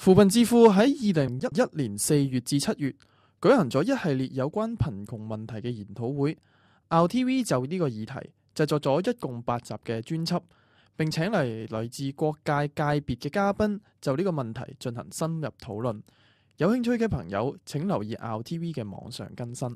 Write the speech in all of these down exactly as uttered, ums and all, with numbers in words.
扶貧智庫喺二零一一年四月至七月舉行咗一系列有關貧窮問題嘅研討會。R T V 就呢個議題製作咗一共八集嘅專輯，並請嚟來自各界界別嘅嘉賓就呢個問題進行深入討論。有興趣嘅朋友請留意 R T V 嘅網上更新。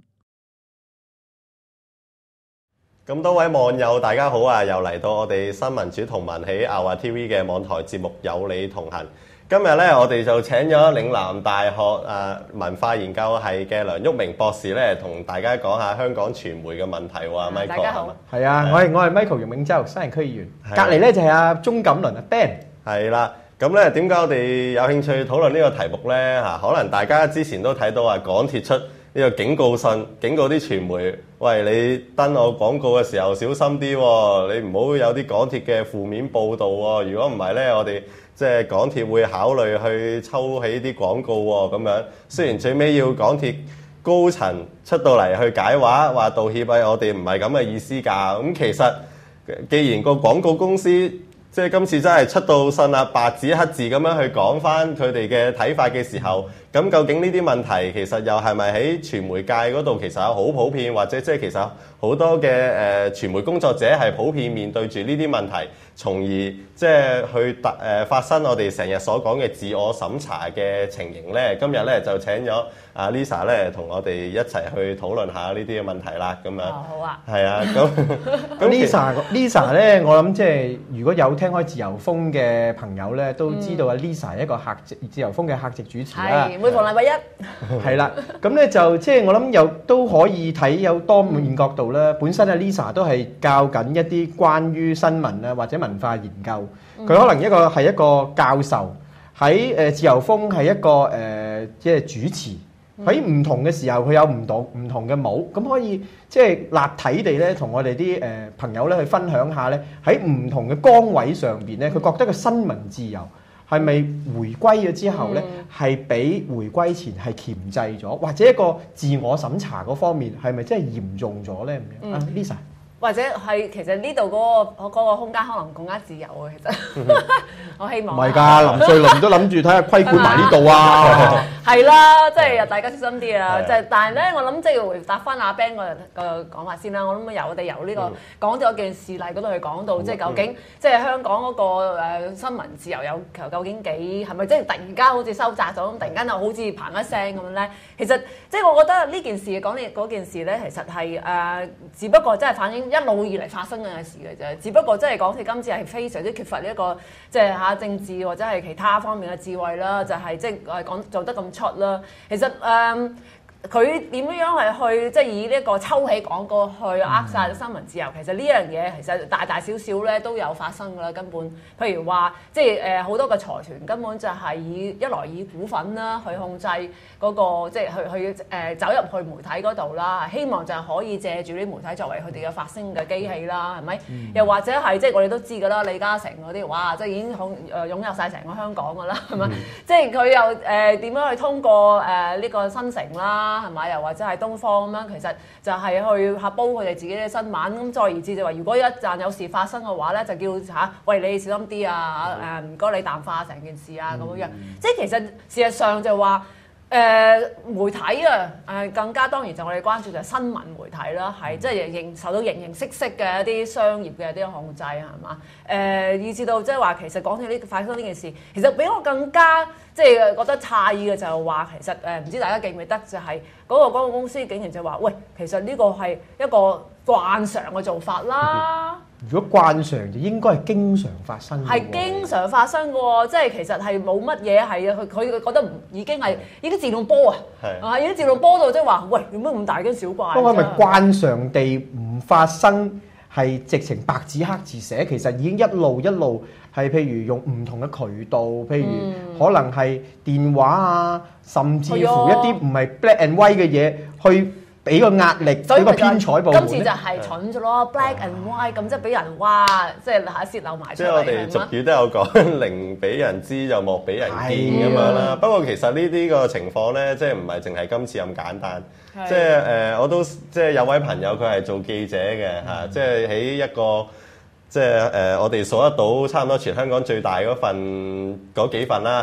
咁多位網友大家好啊，又嚟到我哋新民主同盟喺 R T V 嘅網台節目有你同行。今日咧，我哋就請咗嶺南大學誒、呃、文化研究系嘅梁煜明博士咧，同大家講下香港傳媒嘅問題喎。Michael，大家好。 係啊，我係我係 Michael 容永洲，西營區議員。隔離咧就係阿鍾錦麟阿 Ben。係啦，咁咧點解我哋有興趣討論呢個題目咧？嚇，可能大家之前都睇到啊，港鐵出呢個警告信，警告啲傳媒，喂，你登我廣告嘅時候小心啲喎，你唔好有啲港鐵嘅負面報導喎。如果唔係咧，我哋即係港鐵會考慮去抽起啲廣告喎，咁樣。雖然最尾要港鐵高層出到嚟去解話，話道歉，喂，我哋唔係咁嘅意思㗎。咁其實既然個廣告公司即係今次真係出到信啊，白紙黑字咁樣去講翻佢哋嘅睇法嘅時候，咁究竟呢啲問題其實又係咪喺傳媒界嗰度其實有好普遍，或者即係其實好多嘅誒、呃、傳媒工作者係普遍面對住呢啲問題，從而即係去突誒、呃、發生我哋成日所講嘅自我審查嘅情形咧？今日咧就請咗阿 Lisa 咧同我哋一齊去討論下呢啲嘅問題啦。咁樣、哦、 好啊， 係啊，咁咁 Lisa Lisa 咧，我諗即係如果有聽開自由風嘅朋友咧，都知道阿 Lisa 係一個客席自由風嘅客席主持啦。 每逢禮拜一係啦，咁咧就即係我諗有都可以睇有多面角度啦。本身阿 Lisa 都係教緊一啲關於新聞啊或者文化研究，佢可能一個係一個教授喺誒自由風係一個誒即係主持。喺唔同嘅時候，佢有唔同唔同嘅帽，咁可以即係立體地咧，同我哋啲誒朋友咧去分享下咧，喺唔同嘅崗位上邊咧，佢覺得個新聞自由係咪回歸咗之後咧，係比回歸前係鉗制咗，或者一個自我審查嗰方面係咪真係嚴重咗咧？咁樣啊 Lisa。 或者係其實呢度嗰個嗰個空間可能更加自由啊！其實我希望唔係㗎，林瑞麟都諗住睇下規管埋呢度啊！ 係啦，即係大家小心啲啊！即係但係咧，我諗即係回答翻阿 Ben 個個講法先啦。我諗由我哋由呢個講咗件事例嗰度去講到，即係究竟即係香港嗰個誒新聞自由有究竟幾係咪即係突然間好似收窄咗咁，突然間又好似嘭一聲咁樣咧？其實即係我覺得呢件事講你嗰件事咧，其實係誒，只不過真係反映一路以嚟發生嘅事嘅啫，只不過真係港鐵今次係非常之缺乏呢一個即係嚇政治或者係其他方面嘅智慧啦，就係即係講做得咁出啦。其實誒，佢點樣係去即係以呢一個抽起廣告去扼殺新聞自由？其實呢樣嘢其實大大小小咧都有發生㗎啦。根本譬如話，即係誒好多嘅財團根本就係以一來以股份啦去控制嗰個即係去去誒走入去媒體嗰度啦，希望就係可以借住啲媒體作為佢哋嘅發聲嘅機器啦，係咪？嗯、又或者係即係我哋都知㗎啦，李嘉誠嗰啲哇，即係已經控誒擁有晒成個香港㗎啦，係咪？嗯、即係佢又誒點樣去通過誒呢個新城啦？係咪？又或者係東方咁樣，其實就係去嚇煲佢哋自己嘅新聞。咁再而至就話，如果一旦有事發生嘅話咧，就叫嚇喂你小心啲啊！誒唔該你淡化成件事啊咁樣樣。嗯、即係其實事實上就話誒、呃、媒體啊誒更加當然就我哋關注就係新聞媒體啦，係即係形受到形形色色嘅一啲商業嘅一啲控制係嘛？誒、呃、以至到即係話其實講起呢發生呢件事，其實比我更加即係覺得詫異嘅就係話其實誒唔知大家記唔記得就係嗰個廣告公司竟然就話喂，其實呢個係一個慣常嘅做法啦。 如果慣常就應該係經常發生嘅喎。係經常發生嘅喎，即係其實係冇乜嘢係啊，佢佢覺得唔已經係已經自動波啊，啊已經自動波到即係話喂，做乜咁大驚小怪？ 不過係咪慣常地唔發生係直情白紙黑字寫？其實已經一路一路係譬如用唔同嘅渠道，譬如可能係電話啊，甚至乎一啲唔係 black and white 嘅嘢去。俾個壓力，俾個編採部門。 今次就係蠢咗咯 ，black and white 咁即係俾人哇，即係嚇泄漏埋出嚟。 即係我哋俗語都有講，寧俾人知就莫俾人見咁樣啦。不過其實呢啲個情況咧，即係唔係淨係今次咁簡單。即係誒，我都即係有位朋友佢係做記者嘅嚇，即係喺一個即係誒，我哋數得到差唔多全香港最大嗰份嗰幾份啦嚇。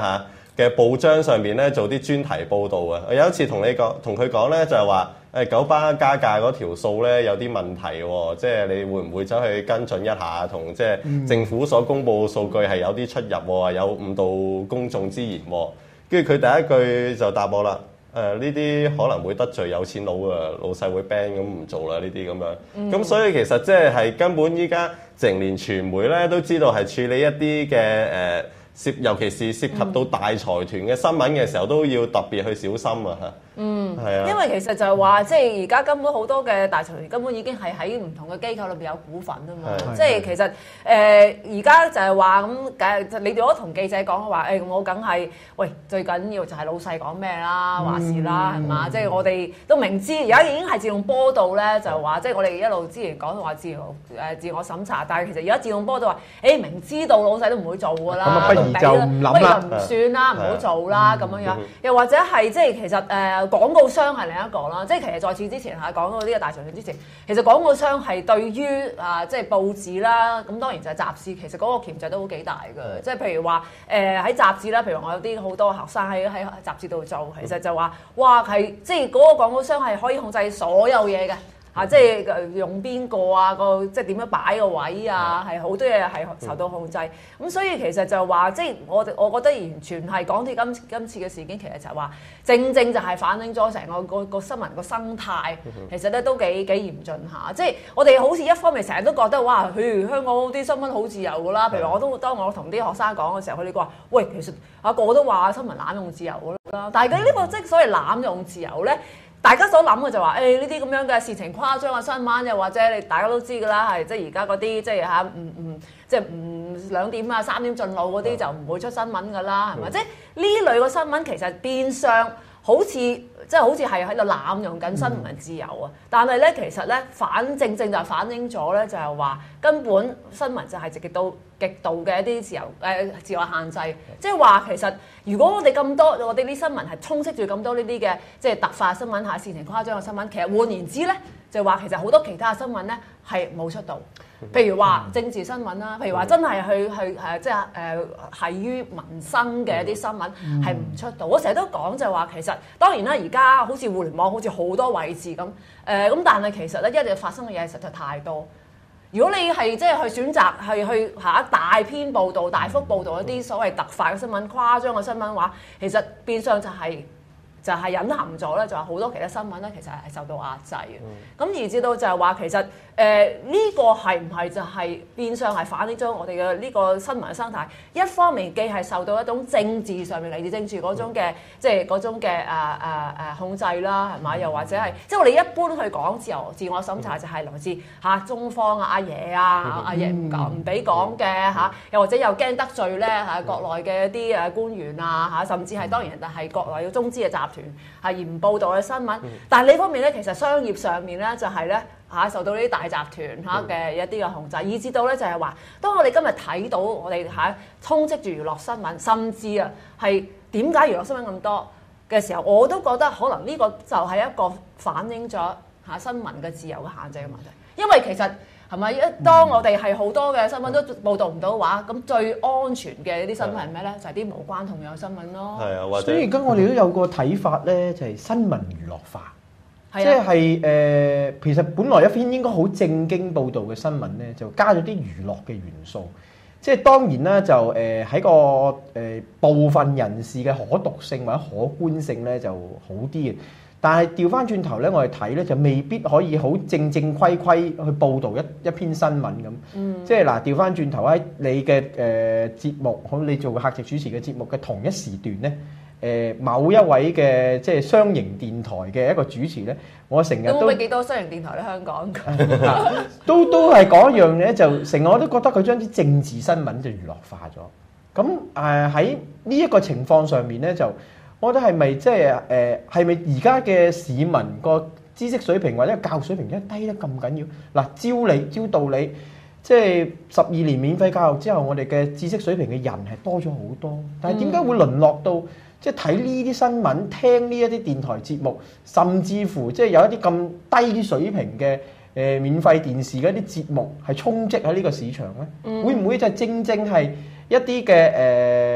嘅報章上面咧做啲專題報導啊。我有一次同你講，同佢講咧就係話誒九巴加價嗰條數咧有啲問題喎，即係你會唔會走去跟進一下，同即係政府所公佈嘅數據係有啲出入喎，有誤導公眾之言喎。跟住佢第一句就答我啦。誒呢啲可能會得罪有錢佬啊，老細會 ban 咁唔做啦呢啲咁樣。咁、嗯、所以其實即係係根本依家成年傳媒咧都知道係處理一啲嘅誒涉，尤其是涉及到大財團嘅新聞嘅時候，都要特別去小心啊嚇。嗯，係啊。因為其實就係話，即係而家根本好多嘅大財團根本已經係喺唔同嘅機構裏邊有股份啊嘛。即係其實誒而家就係話咁，梗你如果同記者講話，誒、欸、我梗係喂最緊要就係老細講咩啦，話事啦，係嘛？即係我哋都明知而家已經係自動波導咧，就話即係我哋一路之前講話自誒自我審查，但係其實而家自動波導話，誒、欸、明知道老細都唔會做㗎啦， 不如就唔諗啦， 不如唔算啦，唔好做啦咁樣樣。又或者係即係其實誒。呃廣告商係另一個啦，即係其實在此之前嚇講到呢個大財團之前，其實廣告商係對於啊即係報紙啦，咁當然就係雜誌，其實嗰個鉗制都好幾大嘅。即係譬如話誒喺雜誌啦，譬如我有啲好多學生喺喺雜誌度做，其實就話哇係即係嗰個廣告商係可以控制所有嘢嘅。嚇、啊，即係用邊個啊？個即係點樣擺個位啊？係好多嘢係受到控制。咁、嗯、所以其實就話，即係我我覺得完全係港鐵今今次嘅事件，其實就係話正正就係反映咗成個個個新聞個生態，其實咧都幾幾嚴峻下。即係我哋好似一方面成日都覺得哇，譬如香港啲新聞好自由㗎啦。譬如我都當我同啲學生講嘅時候，佢哋話：喂，其實啊個個都話新聞濫用自由㗎啦。但係佢呢個即係所謂濫用自由咧。大家所諗嘅就話，誒呢啲咁樣嘅事情誇張嘅新聞，又或者你大家都知㗎啦，係即係而家嗰啲即係嚇唔唔即係唔兩點啊三點進路嗰啲就唔會出新聞㗎啦，係咪？即係呢類嘅新聞其實變相好似即係好似係喺度濫用緊新聞自由啊！但係咧，其實咧反正正就反映咗咧，就係話根本新聞就係極到極度嘅一啲自由誒、呃、自我限制，即係話其實如果我哋咁多我哋啲新聞係充斥住咁多呢啲嘅即係突發新聞嚇事情誇張嘅新聞，其實換言之咧就話其實好多其他嘅新聞咧係冇出到。譬如話政治新聞啦，譬如話真係去去誒，即係誒係於民生嘅一啲新聞係唔出到。我成日都講就係話，其實當然啦，而家好似互聯網好似好多位置咁誒，咁但係其實咧一日發生嘅嘢實在太多。如果你係即係去選擇係去下一大篇報導、大幅報導一啲所謂突發嘅新聞、誇張嘅新聞話，其實變相就係、是。就係隱含咗咧，就係好多其他新聞咧，其實係受到壓制嘅。咁、嗯、而至到就係話，其實誒呢、呃這個係唔係就係變相係反映咗我哋嘅呢個新聞生態？一方面既係受到一種政治上面嚟自政治嗰種嘅，即係嗰種嘅誒誒誒控制啦，係咪？又或者係即係我哋一般去講自由自我審查，就係來自嚇中方啊、阿爺啊、阿爺唔講唔俾講嘅嚇，又或者又驚得罪咧嚇國內嘅一啲誒官員啊嚇，甚至係當然係國內嘅中資嘅集團。團係而唔報導嘅新聞，但係呢方面咧，其實商業上面咧就係咧嚇受到呢啲大集團嚇嘅一啲嘅控制，以至到咧就係話，當我哋今日睇到我哋嚇充斥住娛樂新聞，甚至啊係點解娛樂新聞咁多嘅時候，我都覺得可能呢個就係一個反映咗嚇新聞嘅自由嘅限制嘅問題，因為其實。係咪？一當我哋係好多嘅新聞都報導唔到嘅話，咁最安全嘅一啲新聞係咩咧？就係、是、啲無關痛癢新聞咯。係啊，或者所以而家我哋都有個睇法咧，就係、是、新聞娛樂化。即係誒，其實本來一篇應該好正經報導嘅新聞咧，就加咗啲娛樂嘅元素。即係當然啦，就誒喺、呃、個誒、呃、部分人士嘅可讀性或者可觀性咧就好啲嘅。但係調翻轉頭咧，我哋睇咧就未必可以好正正規規去報導一一篇新聞咁。嗯、即係嗱，調翻轉頭喺你嘅誒、呃、節目，好你做客席主持嘅節目嘅同一時段咧，誒、呃、某一位嘅即係商營電台嘅一個主持咧，我成日都會幾多商營電台咧？香港都都係講一樣嘢，就成日我都覺得佢將啲政治新聞就娛樂化咗。咁誒喺呢一個情況上面咧就。我覺得係咪即係誒係咪而家嘅市民個知識水平或者教育水平一低得咁緊要？嗱，照理照道理，即係十二年免費教育之後，我哋嘅知識水平嘅人係多咗好多。但係點解會淪落到即係睇呢啲新聞、聽呢一啲電台節目，甚至乎即係有一啲咁低水平嘅誒、呃、免費電視嘅一啲節目係充斥喺呢個市場咧？嗯、會唔會就係正正係一啲嘅誒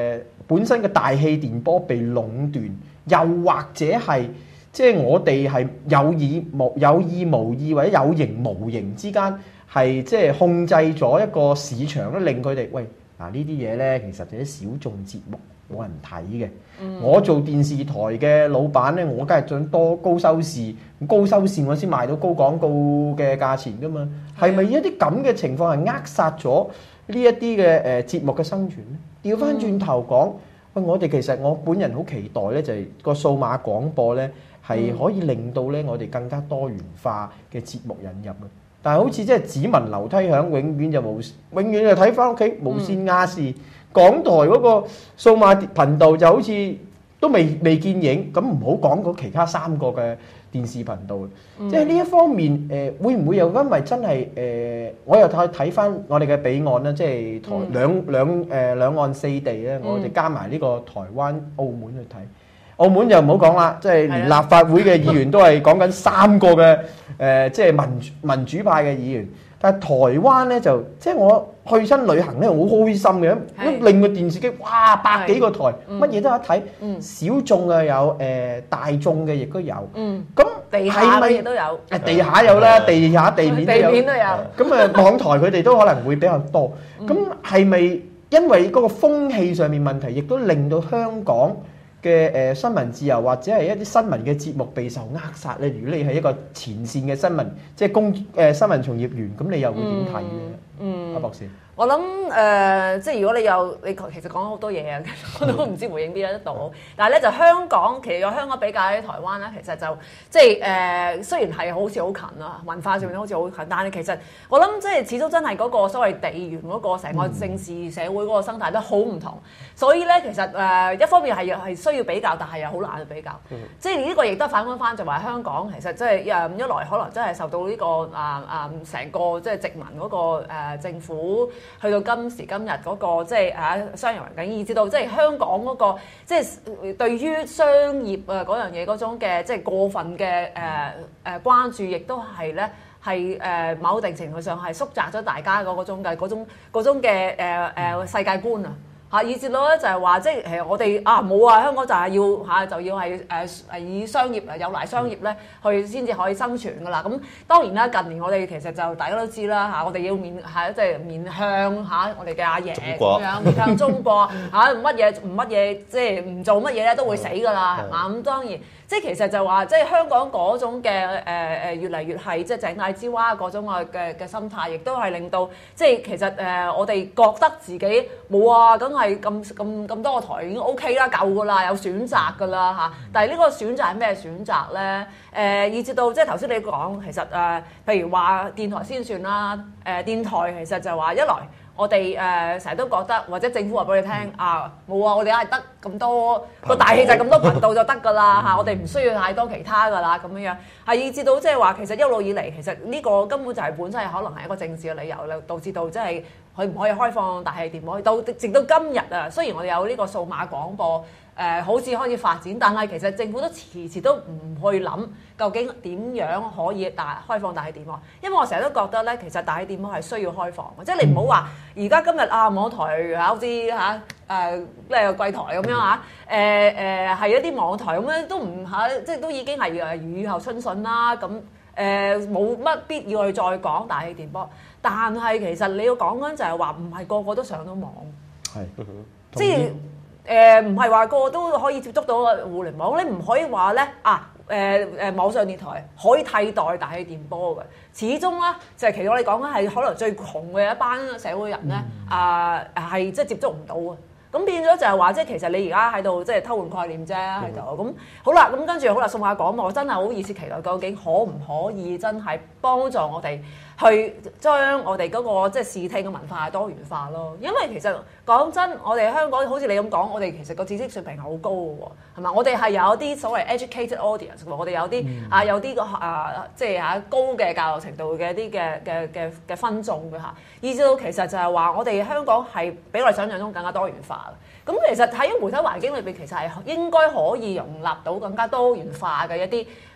本身嘅大氣電波被壟斷，又或者係即係我哋係有意無有意無意或者有形無形之間係即係控制咗一個市場咧，令佢哋喂嗱呢啲嘢咧，其實就係小眾節目。冇人睇嘅，嗯、我做電視台嘅老闆咧，我梗係想多高收視，高收視我先賣到高廣告嘅價錢噶嘛。係咪、嗯、一啲咁嘅情況係扼殺咗呢一啲嘅誒節目嘅生存咧？調翻轉頭講，喂、嗯，我哋其實我本人好期待咧，就係、是、個數碼廣播咧，係可以令到咧我哋更加多元化嘅節目引入嘅。但係好似即係只聞樓梯響，永遠就無，永遠就睇翻屋企無線亞視。嗯港台嗰個數碼頻道就好似都未未見影，咁唔好講嗰其他三個嘅電視頻道。嗯、即係呢一方面，誒、呃、會唔會又因為真係誒、呃，我又睇睇翻我哋嘅彼岸啦，即係台、嗯、兩兩誒、呃、兩岸四地咧，我哋加埋呢個台灣、澳門去睇。澳門就唔好講啦，即係連立法會嘅議員都係講緊三個嘅誒、呃，即係民民主派嘅議員。但係台灣咧就即係我去親旅行咧，好開心嘅，令個電視機哇百幾個台，乜嘢都有得睇，小眾嘅有，誒大眾嘅亦都有。咁地下嘅亦都有， 誒地下有啦，地下地面都有。 地面都有。 咁誒網台佢哋都可能會比較多。咁係咪因為嗰個風氣上面問題，亦都令到香港嘅誒新聞自由或者係一啲新聞嘅節目備受扼殺咧？如果你係一個前線嘅新聞，即係公誒新聞從業員，咁你又會點睇咧？嗯，阿博士。 我諗誒、呃，即係如果你有你其實講咗好多嘢啊，我都唔知回應邊一得到。但係咧就香港，其實有香港比較喺台灣咧，其實就即係誒、呃，雖然係好似好近啊，文化上面好似好近，但係其實我諗即係始終真係嗰個所謂地緣嗰個成個政治社會嗰個生態都好唔同。所以咧其實誒、呃、一方面係係需要比較，但係又好難去比較。嗯、即係呢個亦都反觀翻就話香港其實即係誒一來可能真係受到呢、這個啊啊成個即係殖民嗰、那個、呃、政府。去到今時今日嗰、那個即係啊商業環境，以至到即係香港嗰、那個即係對於商業啊嗰樣嘢嗰種嘅即係過分嘅誒誒關注，亦都係咧係誒某定程度上係縮窄咗大家嗰個種嘅嗰種嗰種嘅誒誒世界觀啊！嚇，以至到咧就係話，即係誒我哋啊冇啊，香港就係要嚇就要係誒誒以商業啊有賴商業咧去先至可以生存㗎啦。咁當然啦，近年我哋其實就大家都知啦嚇，我哋要面係即係面向嚇我哋嘅阿爺咁樣，面向中國嚇乜嘢唔乜嘢，即係唔做乜嘢咧都會死㗎啦，係嘛？咁當然。即係其實就話，即係香港嗰種嘅誒誒越嚟越係即係井底之蛙嗰種嘅嘅嘅心態，亦都係令到即係其實誒、呃、我哋覺得自己冇啊，梗係咁咁咁多個台已經 OK 啦，夠㗎啦，有選擇㗎啦嚇。但係呢個選擇係咩選擇咧？誒、呃，以至到即係頭先你講，其實誒、呃，譬如話電台先算啦，誒、呃、電台其實就話一來。我哋誒成日都覺得，或者政府話俾你聽、嗯、啊，冇啊，我哋係得咁多個大氣就係咁多頻道就得㗎啦嚇，我哋唔需要太多其他㗎啦咁樣樣，係以至到即係話其實一路以嚟，其實呢個根本就係本身係可能係一個政治嘅理由咧，導致到即係佢唔可以開放大氣電波，到直到今日啊，雖然我哋有呢個數碼廣播誒、呃，好似開始發展，但係其實政府都遲遲都唔去諗究竟點樣可以大開放大氣電波，因為我成日都覺得咧，其實大氣電波係需要開放嘅，即係你唔好話而家今日啊網台嚇好似嚇誒咩貴台咁樣嚇，誒誒係一啲網台咁樣都唔嚇，即係都已經係誒雨後春筍啦，咁誒冇乜必要去再講大氣電波，但係其實你要講緊就係話唔係個個都上到網，係即係。誒唔係話個個都可以接觸到互聯網，你唔可以話咧啊誒誒、呃、網上電台可以替代大氣電波嘅，始終咧就係、是、其實我哋講緊係可能最窮嘅一班社會人咧啊係即係接觸唔到啊。咁變咗就係話，即係其實你而家喺度即係偷換概念啫喺度。咁、嗯、好啦，咁跟住好啦，數碼廣播真係好熱切期待，究竟可唔可以真係幫助我哋去將我哋嗰、那個即係視聽嘅文化多元化咯？因為其實講真，我哋香港好似你咁講，我哋其實個知識水平係好高嘅喎，係嘛？我哋係有啲所謂 educated audience 喎，我哋有啲、嗯、啊有啲個啊即係啊高嘅教育程度嘅一啲嘅嘅嘅嘅分眾嘅嚇，以至到其實就係話我哋香港係比我哋想象中更加多元化。咁其實喺媒體環境裏邊，其實係應該可以容納到更加多元化嘅一啲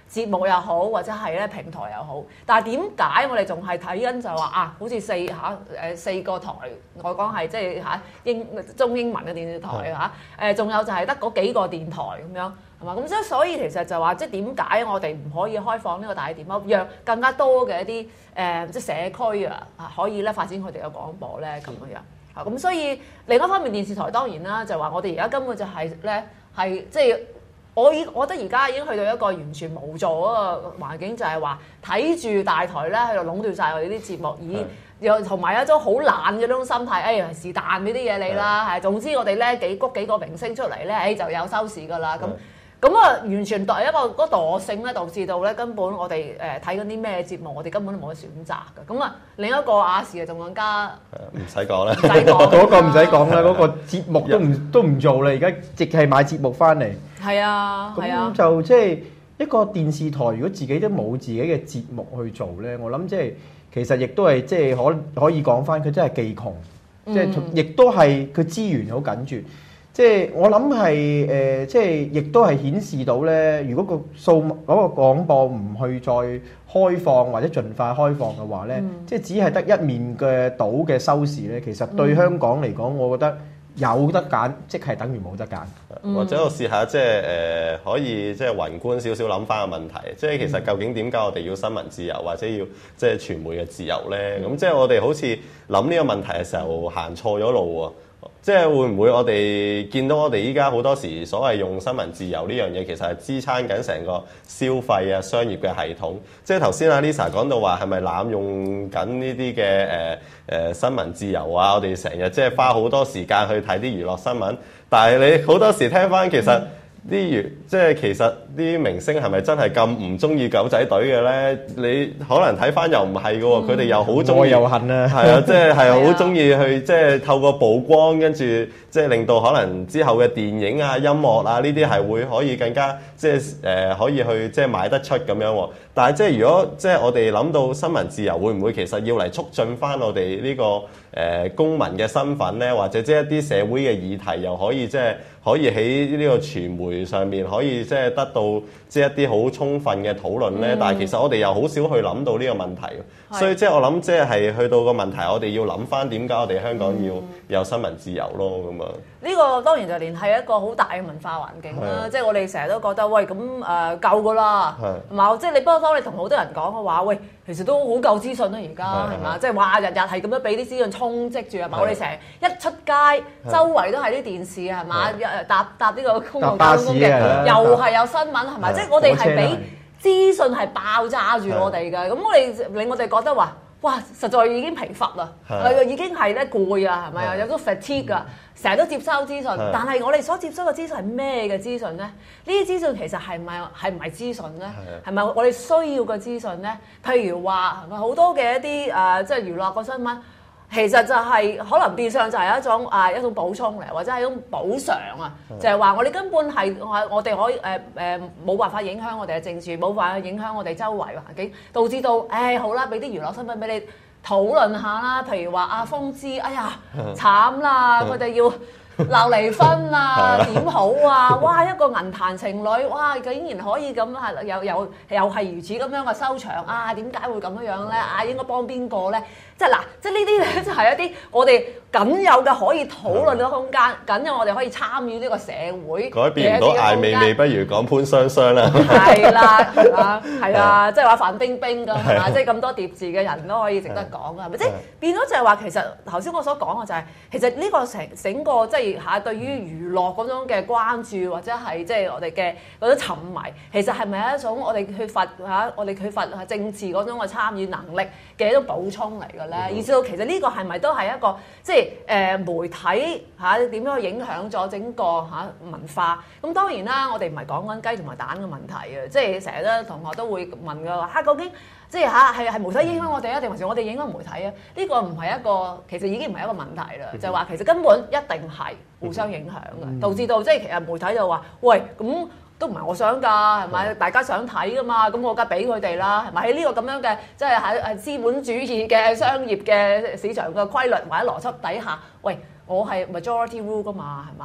節目又好，或者係咧平台又好，但係點解我哋仲係睇緊就話啊，好似四嚇誒四個台，我講係即係嚇英中英文嘅電視台嚇，誒仲有就係得嗰幾個電台咁樣係嘛？咁即係所以其實就話即係點解我哋唔可以開放呢個大點啊，讓更加多嘅一啲誒即係社區啊啊可以咧發展佢哋嘅廣播咧咁樣樣。咁所以另一方面，電視台當然啦，就話我哋而家根本就係咧係即係我已，我覺得而家已經去到一個完全無助嗰個環境，就係話睇住大台咧喺度壟斷晒我哋啲節目，以又同埋一種好懶嘅嗰種心態，誒是但俾啲嘢你啦，係總之我哋咧幾谷幾個明星出嚟咧，誒就有收視㗎啦咁。咁啊，完全代一個嗰惰性咧，導致到咧根本我哋誒睇緊啲咩節目，我哋根本都冇得選擇嘅。咁啊，另一個亞視啊，仲更加唔使講啦， 唔使講嗰個唔使講啦，嗰個節目都唔都唔做啦，而家淨係買節目翻嚟。 係啊，係啊咁。就即係一個電視台，如果自己都冇自己嘅節目去做咧，我諗即係其實亦都係即係可可以講翻，佢真係技窮，即係亦都係佢資源好緊絀。即係我諗係誒，即係亦都係顯示到咧，如果個數嗰、嗰個廣播唔去再開放或者盡快開放嘅話咧，嗯、即係只係得一面嘅倒嘅收視咧，其實對香港嚟講，我覺得有得揀，即係等於冇得揀。 嗯、或者我試下即係誒，可以即係宏觀少少諗翻個問題，即係其實究竟點解我哋要新聞自由或者要即係傳媒嘅自由咧？咁、嗯、即係我哋好似諗呢個問題嘅時候行錯咗路喎。即係會唔會我哋見到我哋依家好多時所謂用新聞自由呢樣嘢，其實係支撐緊成個消費啊商業嘅系統。即係頭先阿 Lisa 講到話係咪濫用緊呢啲嘅誒誒新聞自由啊？我哋成日即係花好多時間去睇啲娛樂新聞，但係你好多時聽翻其實。啲娛即係其實啲明星係咪真係咁唔中意狗仔隊嘅咧？你可能睇翻又唔係嘅喎，佢哋、嗯、又好中意，愛又恨啊，係啊，即係係好中意去即係透過曝光，跟住即係令到可能之後嘅電影啊、音樂啊呢啲係會可以更加即係誒、呃、可以去即係賣得出咁樣喎。但係即係如果即係我哋諗到新聞自由，會唔會其實要嚟促進翻我哋呢、這個誒、呃、公民嘅身份咧，或者即係一啲社會嘅議題又可以即係可以喺呢個傳媒上面可以即係得到即係一啲好充分嘅討論咧？嗯、但係其實我哋又好少去諗到呢個問題，是所以即係我諗即係去到個問題，我哋要諗翻點解我哋香港要有新聞自由咯咁啊？呢個當然就連係一個好大嘅文化環境啦，即係我哋成日都覺得喂咁誒、呃、夠㗎啦，係嘛？即係你不過當你同好多人講嘅話，喂其實都好夠資訊啦而家係嘛？即係話日日係咁樣俾啲資訊充斥住係嘛？我哋成日一出街周圍都係啲電視係嘛？搭搭呢個公共交通嘅，又係有新聞係咪？即係我哋係俾資訊係爆炸住我哋嘅，咁我哋令我哋覺得話，哇！實在已經疲乏啦，已經係咧攰啊，係咪啊？有種 fatigue 啊，成日都接收資訊，但係我哋所接收嘅資訊係咩嘅資訊咧？呢啲資訊其實係咪係唔係資訊咧？係咪我哋需要嘅資訊咧？譬如話係咪好多嘅一啲誒，即係娛樂個新聞。其實就係、是、可能變相就係一種啊一種補充嚟，或者係一種補償啊，就係、是、話我哋根本係我我哋可以誒誒冇辦法影響我哋嘅政治，冇辦法影響我哋周圍環境，導致到誒、哎、好啦，俾啲娛樂新聞俾你討論下啦。譬如話阿風之，哎呀慘啦，佢哋要鬧離婚啊，點好啊？哇！一個銀壇情侶，哇！竟然可以咁係又又又係如此咁樣嘅收場啊？點解會咁樣樣咧？啊，應該幫邊個咧？即係嗱，即係呢啲咧就係一啲我哋僅有嘅可以討論嘅空間，僅有我哋可以參與呢個社會。 改變唔到艾未未，不如講潘雙雙啦。 係啦，係嘛？係啊，即係話范冰冰㗎，係嘛？即係咁多疊字嘅人都可以值得講㗎，係咪？即係變咗就係話，其實頭先我所講嘅就係，其實呢個成整個即係嚇對於娛樂嗰種嘅關注，或者係即係我哋嘅嗰種沉迷，其實係咪一種我哋缺乏嚇我哋缺乏政治嗰種嘅參與能力嘅一種補充嚟㗎？咧，意思到其實呢個係咪都係一個即係誒媒體嚇點樣去影響咗整個嚇文化？咁當然啦，我哋唔係講緊雞同埋蛋嘅問題啊！即係成日咧同學都會問㗎話嚇，究竟即係嚇係係媒體影響我哋啊，定還是我哋影響媒體啊？呢個唔係一個其實已經唔係一個問題啦，就係話其實根本一定係互相影響嘅，導致到即係其實媒體就話喂咁。都唔係我想㗎，係咪？大家想睇㗎嘛，咁我梗係俾佢哋啦，係咪？喺呢個咁樣嘅即係喺誒資本主義嘅商業嘅市場嘅規律或者邏輯底下，喂，我係 majority rule 㗎嘛，係嘛？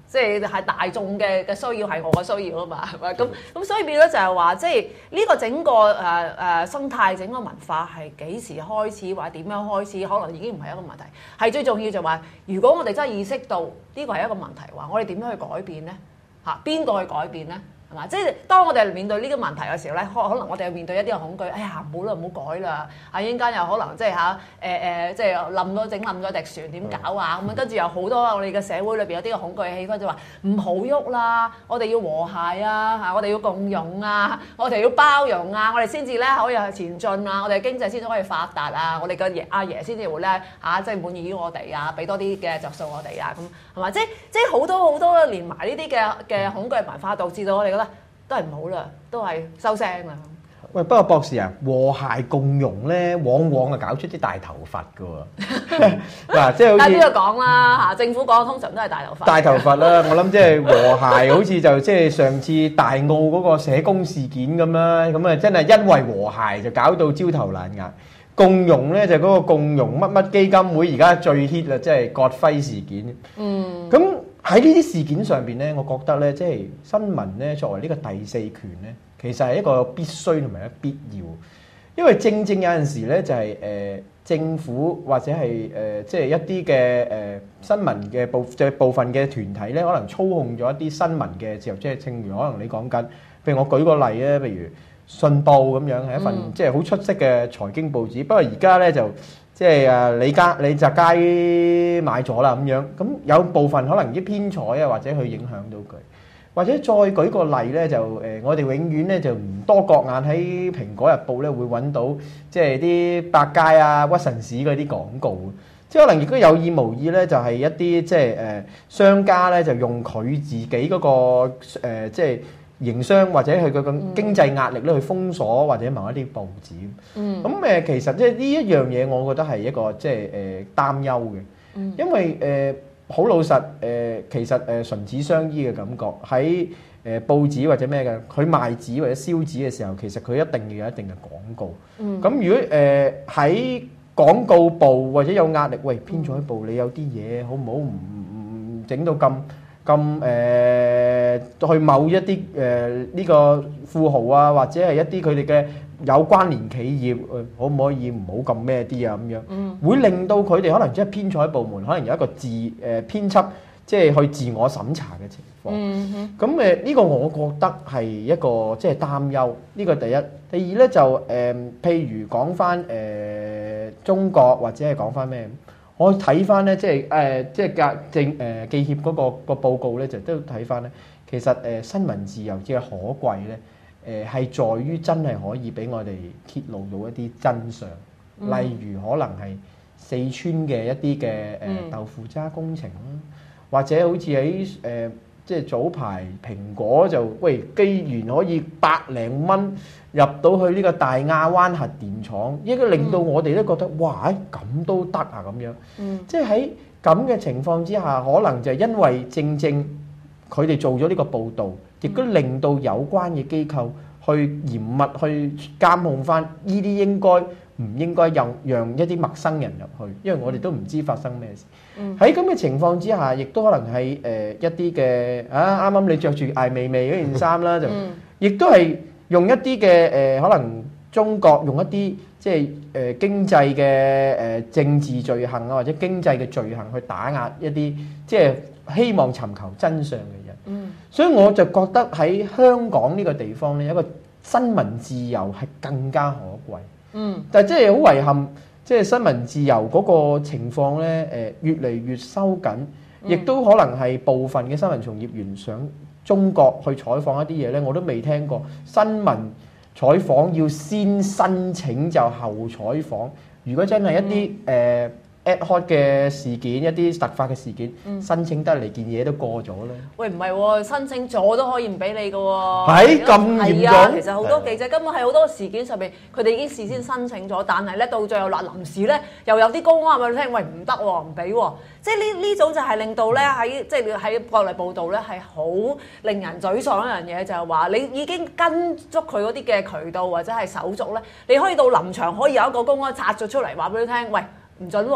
即係係大眾嘅嘅需要係我嘅需要啊嘛，係咪？咁咁所以變咗就係話，即係呢個整個誒誒、呃呃、生態、整個文化係幾時開始，或者點樣開始，可能已經唔係一個問題。係最重要就話，如果我哋真係意識到呢個係一個問題，話我哋點樣去改變咧？嚇，邊個去改變咧？係嘛？即係當我哋面對呢個問題嘅時候咧，可可能我哋要面對一啲嘅恐懼。哎呀，唔好啦，唔好改啦！啊，一陣間又可能即係嚇誒誒，即係冧咗整冧咗隻船點搞啊？咁樣跟住有好多我哋嘅社會裏邊有啲嘅恐懼氣氛，就話唔好喐啦，我哋要和諧啊，嚇，我哋要共融啊，我哋要包容啊，我哋先至咧可以去前進啊，我哋經濟先至可以發達啊，我哋嘅爺阿爺先至會咧嚇即係滿意於我哋啊，俾多啲嘅着數我哋啊，咁係嘛？即係即係好多好多連埋呢啲嘅嘅恐懼文化，導致到我哋覺得都係唔好啦，都係收聲啦。 喂，不過博士啊，和諧共融咧，往往啊搞出啲大頭佛㗎喎。嗱，即係好似但係邊個講啦嚇？政府講通常都係大頭佛。 大頭佛啦，我諗即係和諧，好似就即係上次大澳嗰個社工事件咁啦，咁啊真係因為和諧就搞到焦頭爛額。共融咧就嗰個共融乜乜基金會而家最 hit 啦，即係葛輝事件。嗯。咁喺呢啲事件上邊咧，我覺得咧，即係新聞咧作為呢個第四權咧，其實係一個必須同埋一必要，因為正正有陣時咧就係、是、誒、呃、政府或者係誒即係一啲嘅誒新聞嘅部即係部分嘅團體咧，可能操控咗一啲新聞嘅自由，即係正如可能你講緊，譬如我舉個例啊，譬如信報咁樣係一份、嗯、即係好出色嘅財經報紙，不過而家咧就。即係誒李家李澤楷買咗啦咁樣，咁有部分可能啲偏財啊，或者去影響到佢，或者再舉個例咧，就誒、呃、我哋永遠咧就唔多覺眼喺蘋果日報咧會揾到即係啲百佳啊屈臣氏嗰啲廣告，即係可能亦都有意無意咧，就係一啲即係誒商家咧就用佢自己嗰、嗰個、呃、即係。營商或者佢個經濟壓力咧，去封鎖或者某一啲報紙。嗯。咁誒，其實即係呢一樣嘢，我覺得係一個即係誒擔憂嘅。嗯。因為誒好、呃、老實誒、呃，其實誒唇齒相依嘅感覺喺誒報紙或者咩嘅，佢賣紙或者燒紙嘅時候，其實佢一定要有一定嘅廣告。嗯。咁如果誒喺、呃、廣告部或者有壓力，喂編採部你有啲嘢好唔好唔唔整到咁？咁誒、呃、去某一啲誒呢個富豪啊，或者係一啲佢哋嘅有關聯企業，誒、呃、可唔可以唔好咁咩啲啊咁樣？嗯，會令到佢哋可能即係編採部門，可能有一個自誒、呃、編輯，即係去自我審查嘅情況。嗯哼，咁誒呢個我覺得係一個即係擔憂。呢、這個第一，第二咧就誒、呃，譬如講翻誒中國或者係講翻咩？我睇翻咧，即係誒，即係格政誒記協嗰個個報告咧，就都睇翻咧。其實誒、呃、新聞自由嘅可貴咧，誒、呃、係在於真係可以俾我哋揭露到一啲真相，嗯、例如可能係四川嘅一啲嘅誒豆腐渣工程啦，嗯、或者好似喺誒。呃即係早排蘋果就喂，既然可以百零蚊入到去呢個大亞灣核電廠，應該令到我哋都覺得哇，咁都得啊咁樣。嗯、即係喺咁嘅情況之下，可能就因為正正佢哋做咗呢個報導，亦都令到有關嘅機構去嚴密去監控翻呢啲應該唔應該讓讓一啲陌生人入去，因為我哋都唔知發生咩事。喺咁嘅情況之下，亦都可能係誒、呃、一啲嘅啊，啱啱你着住艾薇薇嗰件衫啦，就亦都係用一啲嘅誒，可能中國用一啲即係誒、呃、經濟嘅誒、呃、政治罪行啊，或者經濟嘅罪行去打壓一啲即係希望尋求真相嘅人。嗯，所以我就覺得喺香港呢個地方咧，一個新聞自由係更加可貴。嗯，但係即係好遺憾。即係新聞自由嗰個情況咧，誒越嚟越收緊，亦都可能係部分嘅新聞從業員上中國去採訪一啲嘢咧，我都未聽過。新聞採訪要先申請就後採訪，如果真係一啲誒、嗯呃ad hoc 嘅事件，一啲突發嘅事件，嗯、申請得嚟件嘢都過咗咧。喂，唔係喎，申請咗都可以唔俾你嘅喎。係咁嚴重。啊，其實好多記者根本係好多事件上邊，佢哋已經事先申請咗，但係咧到最後嗱臨時咧又有啲公安話俾你聽，喂唔得喎，唔俾喎。即係呢呢種就係令到咧喺即係喺國內報道咧係好令人沮喪一樣嘢，就係話你已經跟足佢嗰啲嘅渠道或者係手續咧，你可以到臨場可以有一個公安拆咗出嚟話俾你聽，喂。唔準喎，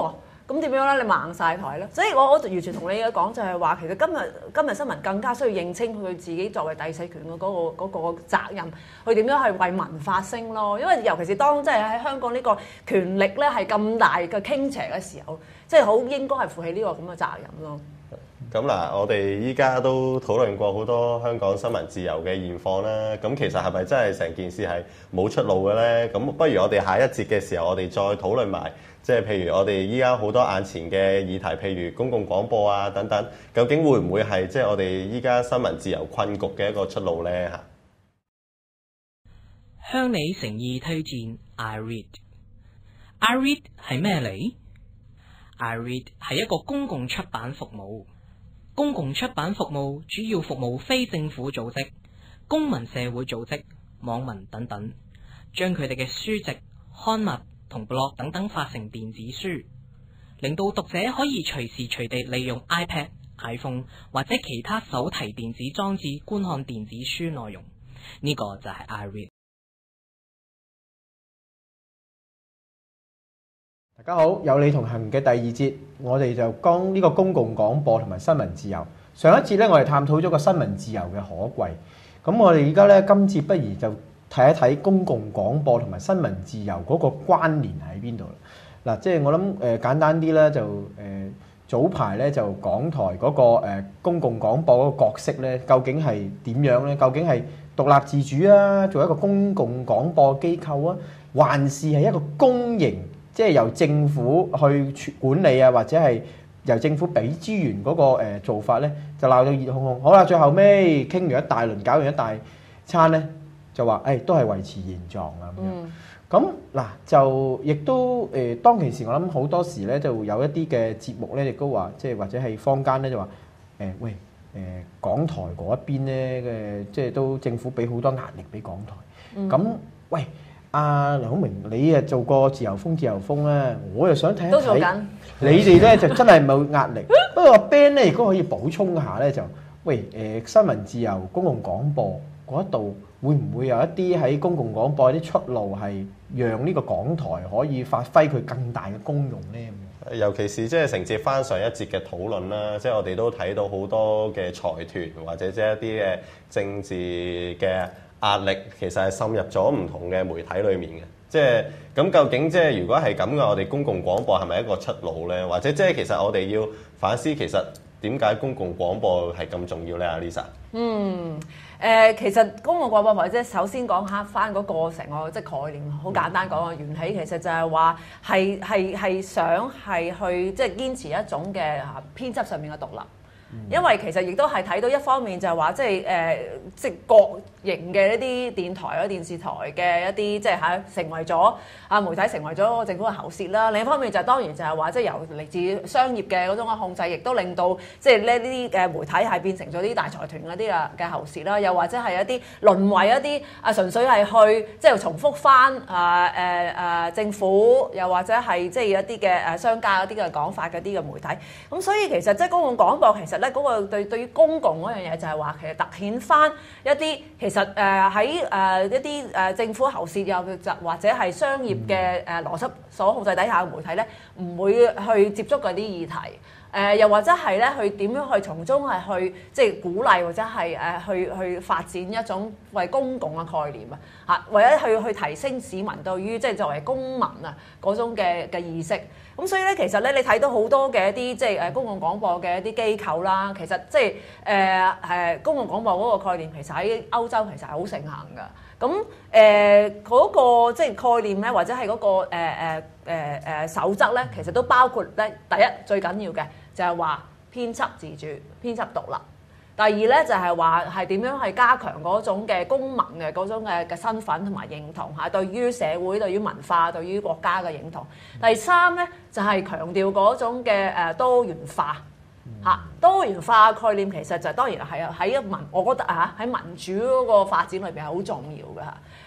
咁點樣咧？你盲晒台咧，所以我我完全同你嘅講就係話，其實今日今日新聞更加需要認清佢自己作為第四權嘅嗰個嗰個責任，佢點樣係為民發聲咯。因為尤其是當即係喺香港呢個權力咧係咁大嘅傾斜嘅時候，即係好應該係負起呢個咁嘅責任咯。 咁嗱，我哋依家都討論過好多香港新聞自由嘅現況啦。咁其實係咪真係成件事係冇出路嘅咧？咁不如我哋下一節嘅時候，我哋再討論埋，即係譬如我哋依家好多眼前嘅議題，譬如公共廣播啊等等，究竟會唔會係即係我哋依家新聞自由困局嘅一個出路咧？嚇！ 向你誠意推薦 iRead。iRead 係咩嚟？iRead 係一個公共出版服務。公共出版服務主要服務非政府組織、公民社會組織、網民等等，將佢哋嘅書籍、刊物同 blog 等等發成電子書，令到讀者可以隨時隨地利用 iPad、iPhone 或者其他手提電子裝置觀看電子書內容。呢、這個就係 iRead。 大家好，有理同行嘅第二節，我哋就講呢個公共廣播同埋新聞自由。上一節咧，我哋探討咗個新聞自由嘅可貴。咁我哋而家咧，今節不如就睇一睇公共廣播同埋新聞自由嗰個關聯喺邊度啦。嗱，即係我諗誒、呃、簡單啲咧，就誒、呃、早排咧就港台嗰、那個、呃、公共廣播嗰個角色咧，究竟係點樣咧？究竟係獨立自主啊，做一個公共廣播機構啊，還是係一個公營？即係由政府去管理啊，或者係由政府俾資源嗰個誒做法咧，就鬧到熱烘烘。好啦，最後尾傾完一大輪，搞完一大餐咧，就話誒、哎、都係維持現狀啊咁樣。咁嗱、嗯、就亦都誒、呃、當其時，我諗好多時咧就有一啲嘅節目咧，亦都話即係或者係坊間咧就話誒、呃、喂誒、呃、港台嗰一邊咧嘅，即係都政府俾好多壓力俾港台。咁、嗯、喂。阿梁孔明，你誒做過自由風自由風咧，我又想睇一睇。都做緊。你哋咧就真係冇壓力。不過 Ben 咧，如果可以補充下咧，就喂誒、呃、新聞自由、公共廣播嗰一度，會唔會有一啲喺公共廣播啲出路係讓呢個港台可以發揮佢更大嘅功用咧？ 尤其是即係承接翻上一節嘅討論啦，即係我哋都睇到好多嘅財團或者即係一啲嘅政治嘅壓力其實係滲入咗唔同嘅媒體裏面嘅，即係咁究竟即係如果係咁嘅，我哋公共廣播係咪一個出路咧？或者即係其實我哋要反思，其實點解公共廣播係咁重要咧？阿 Lisa， 嗯，誒、呃，其實公共廣播或者首先講下翻嗰個成個即係概念，好簡單講個緣起，其實就係話係係係想係去即係堅持一種嘅編輯上面嘅獨立。因為其實亦都係睇到一方面就係話即係誒即係國營嘅一啲電台啊、電視台嘅一啲即係嚇成為咗啊媒體成為咗政府嘅喉舌啦。另一方面就係當然就係話即係由嚟自商業嘅嗰種嘅控制，亦都令到即係呢啲嘅媒體係變成咗啲大財團嗰啲啊嘅喉舌啦。又或者係一啲淪為一啲啊純粹係去即係重複翻啊誒誒政府，又或者係即係一啲嘅誒商家嗰啲嘅講法嗰啲嘅媒體。咁所以其實即係公共廣播其實咧嗰個對對於公共嗰樣嘢就係話其實突顯翻一啲其實誒喺誒一啲誒政府喉舌又或者係商業嘅誒邏輯所控制底下嘅媒體咧，唔會去接觸嗰啲議題。誒、呃、又或者係咧，去點樣去從中係去即係鼓勵或者係誒、呃、去去發展一種為公共嘅概念啊嚇，或者去去提升市民對於即係作為公民啊嗰種嘅嘅意識。咁所以咧，其實咧你睇到好多嘅一啲即係誒公共廣播嘅一啲機構啦，其實即係誒誒公共廣播嗰個概念，其實喺歐洲其實係好盛行㗎。咁誒嗰個即係概念咧，或者係嗰、那個誒誒誒誒守則咧，其實都包括咧第一最緊要嘅。就係話編輯自主、編輯獨立。第二咧就係話係點樣係加強嗰種嘅公民嘅嗰種嘅嘅身份同埋認同嚇，對於社會、對於文化、對於國家嘅認同。第三咧就係強調嗰種嘅誒多元化嚇，多元化概念其實就當然係喺民，我覺得啊喺民主嗰個發展裏邊係好重要嘅嚇。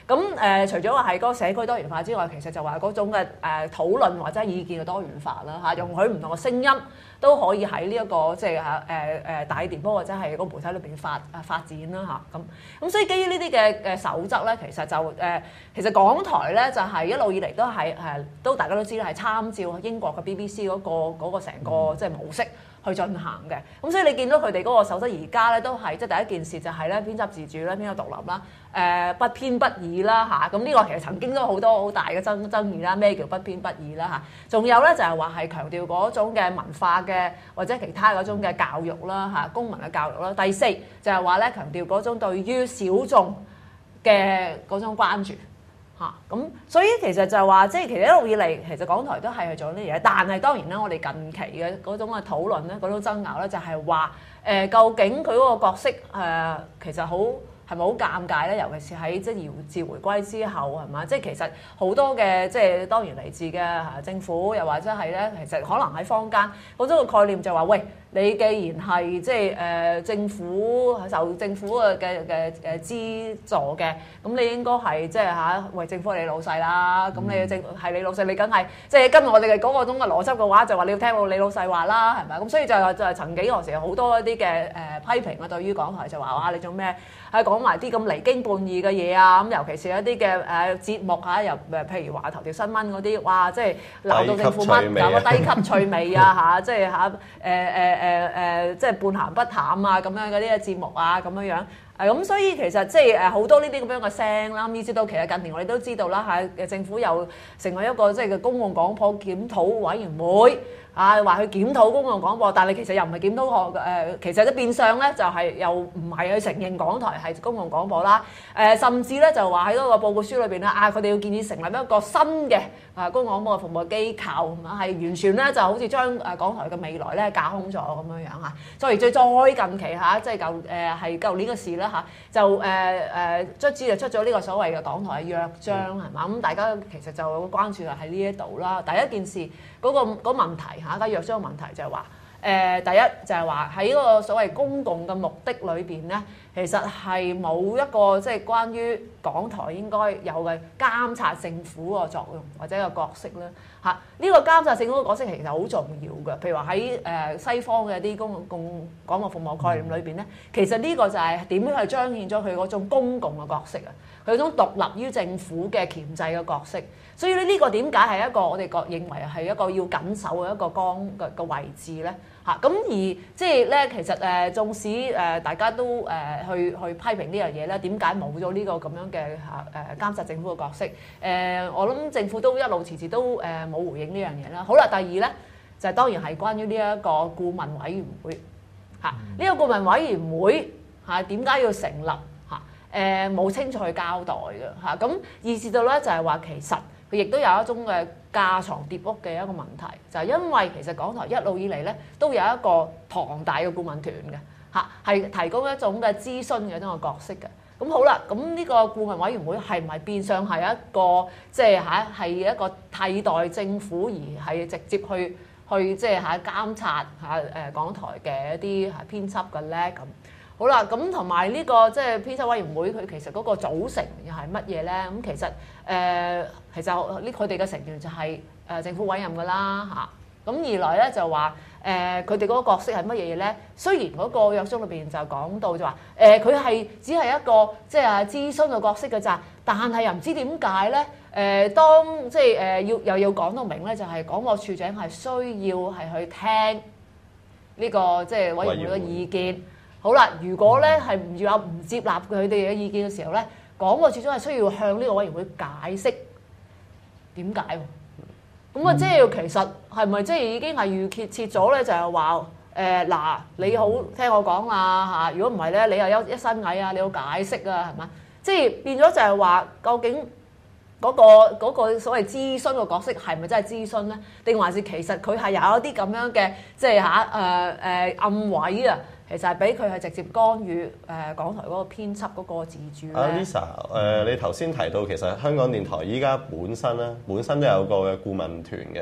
咁誒、呃，除咗話係嗰個社區多元化之外，其實就話嗰種嘅誒、呃、討論或者意見嘅多元化啦嚇，容許唔同嘅聲音都可以喺呢一個即係嚇誒誒大電波或者係個媒體裏邊發啊發展啦嚇咁。咁所以基於呢啲嘅嘅守則咧，其實就誒、呃、其實港台咧就係、是、一路以嚟都係誒都大家都知啦，係參照英國嘅 B B C 嗰、那個嗰、那個成個即係模式去進行嘅。咁所以你見到佢哋嗰個守則而家咧都係即係第一件事就係咧編輯自主咧，編輯獨立啦，誒、呃、不偏不倚啦嚇。咁、啊、呢個其實曾經都好多好大嘅爭爭議啦，咩叫不偏不倚啦嚇？仲、啊、有咧就係話係強調嗰種嘅文化嘅或者其他嗰種嘅教育啦嚇、啊，公民嘅教育啦。第四就係話咧強調嗰種對於小眾嘅嗰種關注。嚇咁、啊，所以其實就係話，即係其實一路以嚟，其實港台都係去做呢啲嘢。但係當然啦，我哋近期嘅嗰種嘅討論咧，嗰種爭拗咧，就係話誒，究竟佢嗰個角色誒、呃，其實好係咪好尷尬咧？尤其是喺即係遙自回歸之後係嘛？即係其實好多嘅即係當然嚟自嘅政府，又或者係咧，其實可能喺坊間嗰種嘅概念就話喂。你既然係即係誒政府受政府嘅嘅嘅誒資助嘅，咁你應該係即係嚇為政府係你老細啦。咁你政係你老細，你梗係即係跟我哋嘅嗰個種嘅邏輯嘅話，就話你要聽到你老細話啦，係咪？咁所以就就係曾幾何時好多一啲嘅誒批評啊，對於港台就話哇你做咩係講埋啲咁離經叛義嘅嘢啊？咁尤其是一啲嘅誒節目嚇，又誒譬如話頭條新聞嗰啲，哇即係鬧到政府乜搞個低級趣味啊嚇，即係嚇誒誒誒。誒誒、呃，即係半鹹不淡啊，咁樣嗰啲嘅節目啊，咁樣樣，誒、呃、咁所以其實即係誒好多呢啲咁樣嘅聲啦，咁以至到其實近年我哋都知道啦嚇，誒政府又成為一個即係嘅公共廣播檢討委員會。啊，話去檢討公共廣播，但係其實又唔係檢討學誒、呃，其實都變相咧就係、是、又唔係去承認港台係公共廣播啦。誒、呃，甚至咧就話喺嗰個報告書裏邊咧，啊，佢哋要建議成立一個新嘅啊公共廣播嘅服務機構，係完全咧就好似將誒港台嘅未來咧架空咗咁樣樣嚇。所以最再近期嚇，即係舊誒係舊年嘅事啦嚇，就誒誒卒之就出咗呢個所謂嘅港台嘅約章係嘛，咁大家其實就關注喺呢一度啦。第一件事嗰、那個嗰、那個、問題。嚇，個約章嘅問題就係話，誒、呃、第一就係話喺嗰個所謂公共嘅目的裏邊咧，其實係冇一個即係關於港台應該有嘅監察政府個作用或者個角色咧。嚇、啊，呢、這個監察政府嘅角色其實好重要嘅。譬如話喺誒西方嘅啲公共廣播服務概念裏邊咧，其實呢個就係點樣去彰顯咗佢嗰種公共嘅角色啊，佢嗰種獨立於政府嘅鉗制嘅角色。所以咧呢個點解係一個我哋覺認為係一個要緊守嘅一個崗嘅嘅位置咧嚇，咁而即係咧其實誒縱使誒大家都誒去去批評呢樣嘢咧，點解冇咗呢個咁樣嘅嚇誒監察政府嘅角色？誒我諗政府都一路遲遲都誒冇回應呢樣嘢啦。好啦，第二咧就係當然係關於呢一個顧問委員會嚇，呢個顧問委員會嚇點解要成立嚇？誒冇清楚去交代嘅嚇，咁意思到咧就係話其實。佢亦都有一種嘅架床疊屋嘅一個問題，就係因為其實港台一路以嚟咧都有一個龐大嘅顧問團嘅嚇，係提供一種嘅諮詢嘅一種角色嘅。咁好啦，咁呢個顧問委員會係唔係變相係一個即係嚇係一個替代政府而係直接去去即係嚇監察嚇誒港台嘅一啲係編輯嘅咧咁？好啦，咁同埋呢個即係編輯委員會，佢其實嗰個組成又係乜嘢咧？咁其實誒、呃，其實呢佢哋嘅成員就係誒政府委任㗎啦嚇。咁二來咧就話誒，佢哋嗰個角色係乜嘢嘢咧？雖然嗰個約章裏邊就講到就話誒，佢、呃、係只係一個即係諮詢嘅角色㗎咋，但係又唔知點解咧？誒、呃，當即係誒要又要講到明咧，就係廣播處長係需要係去聽呢、這個即係委員會嘅意見。好啦，如果咧係唔要有唔接納佢哋嘅意見嘅時候咧，廣播處長係需要向呢個委員會解釋點解喎？咁啊，即係其實係咪即係已經係預設設咗咧？就係話誒嗱，你好聽我講啦嚇，如果唔係咧，你又有一身蟻啊，你要解釋啊，係嘛？即係變咗就係話，究竟嗰個嗰個所謂諮詢嘅角色係咪真係諮詢咧？定還是其實佢係有一啲咁樣嘅即係嚇誒誒暗位啊？其實係俾佢係直接干預誒、呃、港台嗰個編輯嗰個自主咧。 阿 Lisa，誒、呃、你頭先提到其實香港電台依家本身咧，本身都有個嘅顧問團嘅。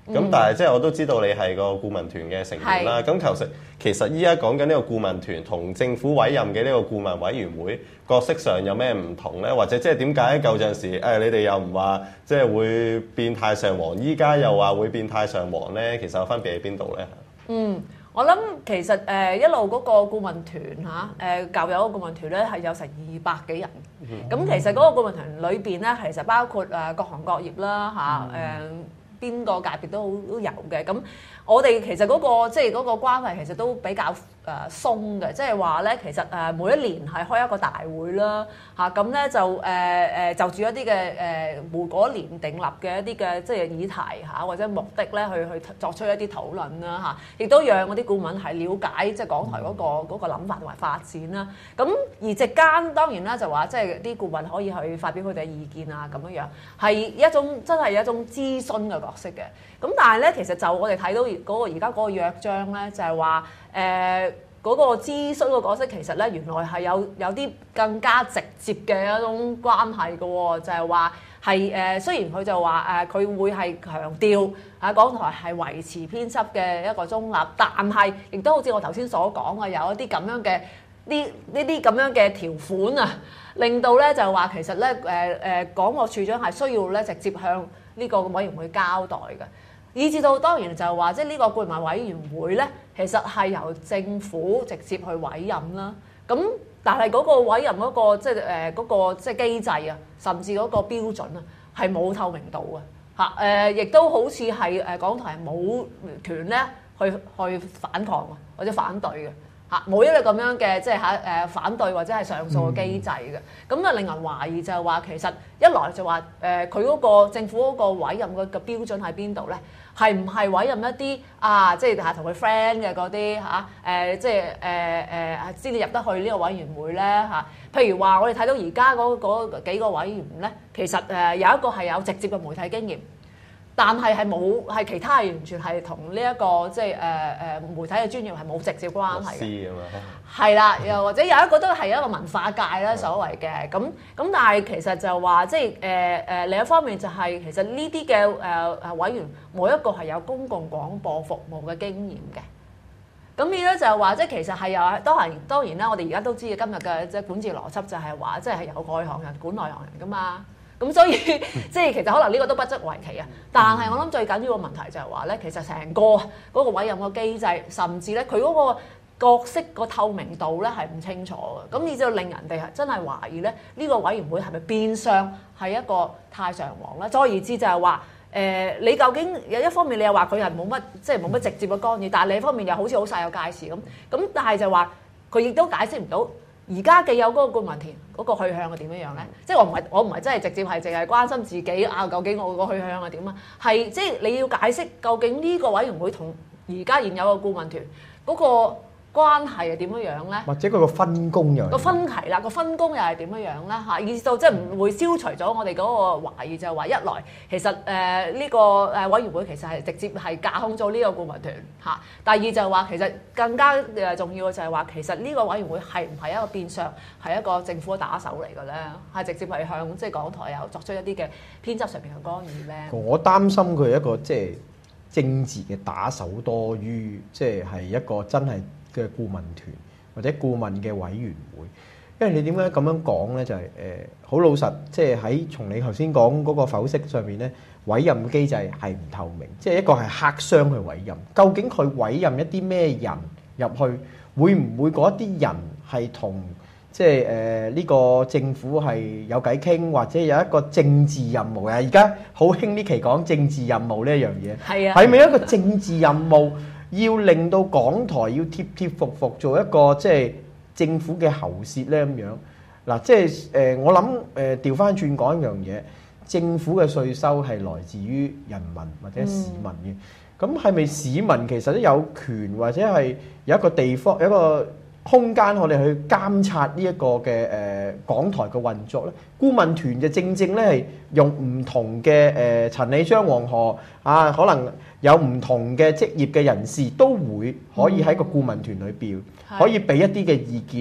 咁、嗯、但係即係我都知道你係個顧問團嘅成員啦。咁其實其實依家講緊呢個顧問團同政府委任嘅呢個顧問委員會角色上有咩唔同咧？或者即係點解舊陣時誒、哎、你哋又唔話即係會變太上皇，依家又話會變太上皇咧？其實有分別喺邊度咧？ 嗯。我諗其實誒、呃、一路嗰個顧問團嚇誒舊有個顧問團咧係有成二百幾人，咁、嗯、其實嗰個顧問團裏邊咧其實包括誒各行各業啦嚇誒邊個界別都好都有嘅。咁我哋其實嗰、嗰個即係嗰個關係其實都比較誒鬆嘅，即係話咧其實誒每一年係開一個大會啦嚇，咁、啊、咧就誒誒、呃、就住一啲嘅誒每嗰年訂立嘅一啲嘅即係議題嚇、啊、或者目的咧去去作出一啲討論啦嚇，亦、啊、都讓嗰啲顧問係了解即係港台嗰、嗰個嗰、嗰個諗法同埋發展啦。咁而席間當然啦就話即係啲顧問可以去發表佢哋嘅意見啊咁樣樣，係一種真係一種諮詢嘅角色嘅。咁但係咧其實就我哋睇到嗰個而家嗰個約章咧就係話誒嗰個諮詢嘅角色其實咧原來係有有啲更加直接嘅一種關係嘅喎，就係話係誒雖然佢就話誒佢會係強調啊港台係維持編輯嘅一個中立，但係亦都好似我頭先所講嘅有一啲咁樣嘅呢呢啲咁樣嘅條款啊，令到咧就話其實咧誒誒港務處長係需要咧直接向呢個委員會交代嘅。以至到當然就係話，即係呢個顧問委員會咧，其實係由政府直接去委任啦。咁但係嗰個委任嗰、嗰個即係誒嗰個即係機制啊，甚至嗰個標準啊，係冇透明度嘅嚇。誒亦都好似係誒港台係冇權咧去去反抗或者反對嘅嚇，冇一個咁樣嘅即係嚇誒反對或者係上訴嘅機制嘅。咁啊、嗯、令人懷疑就係話，其實一來就話誒佢嗰個政府嗰個委任嘅嘅標準喺邊度咧？係唔係委任一啲啊，即係嚇同佢 friend 嘅嗰啲嚇誒，即係誒誒先至入得去呢個委員會咧嚇、啊？譬如話，我哋睇到而家嗰嗰幾個委員咧，其實誒、呃、有一個係有直接嘅媒體經驗，但係係冇係其他係完全係同呢一個即係誒誒媒體嘅專業係冇直接關係嘅。係啦，又或者有一個都係一個文化界啦，所謂嘅咁咁，但係其實就話即係誒誒另一方面就係、是、其實呢啲嘅誒誒委員冇一個係有公共廣播服務嘅經驗嘅。咁變咗就係話即係其實係有當然當然啦，我哋而家都知嘅今日嘅即係管治邏輯就係話即係有外行人管內行人噶嘛。咁所以即係其實可能呢個都不足為奇啊。但係我諗最緊要個問題就係話咧，其實成個嗰個委任個機制，甚至咧佢嗰個角色個透明度咧係唔清楚嘅，咁以至令人哋係真係懷疑咧呢個委員會係咪變相係一個太上皇咧？再而之就係話誒，你究竟有一方面你又話佢係冇乜即係冇乜直接嘅干預，但係另一方面又好似好細有界線咁，咁但係就話佢亦都解釋唔到而家既有嗰個顧問團嗰個去向係點樣樣咧？即係我唔係我唔係真係直接係淨係關心自己啊，究竟我個去向係點啊？係即係你要解釋究竟呢個委員會同而家現有嘅顧問團嗰個關係係點樣樣咧？ 或者佢個分工又個分歧啦，個分工又係點樣樣咧？嚇，意思到即係唔會消除咗我哋嗰個懷疑，就係話一來其實誒呢、呃這個誒委員會其實係直接係架空咗呢個顧問團嚇。第二就係話其實更加誒重要嘅就係話其實呢個委員會係唔係一個變相係一個政府嘅打手嚟嘅咧？係直接係向即係港台有作出一啲嘅編輯上邊嘅干預咧？我擔心佢係一個即係政治嘅打手多於即係係一個真係嘅顧問團或者顧問嘅委員會，因為你點解咁樣講咧？就係誒好老實，即係喺從你頭先講嗰個剖析上面咧，委任機制係唔透明，即係一個係黑箱去委任。究竟佢委任一啲咩人入去，會唔會嗰一啲人係同即係誒呢個政府係有偈傾，或者有一個政治任務啊？而家好興呢期講政治任務呢一樣嘢， 係啊， 係咪一個政治任務？要令到港台要貼貼服服做一個即係政府嘅喉舌咧咁樣嗱，即係誒、呃、我諗誒調翻轉講一樣嘢，政府嘅稅收係來自於人民或者市民嘅，咁係咪市民其實都有權或者係有一個地方有一個空間我哋去監察呢一個嘅誒、呃、港台嘅運作咧？顧問團就正正咧係用唔同嘅誒陳李張黃何啊，可能有唔同嘅職業嘅人士都會可以喺個顧問團裏邊、嗯、可以俾一啲嘅意見。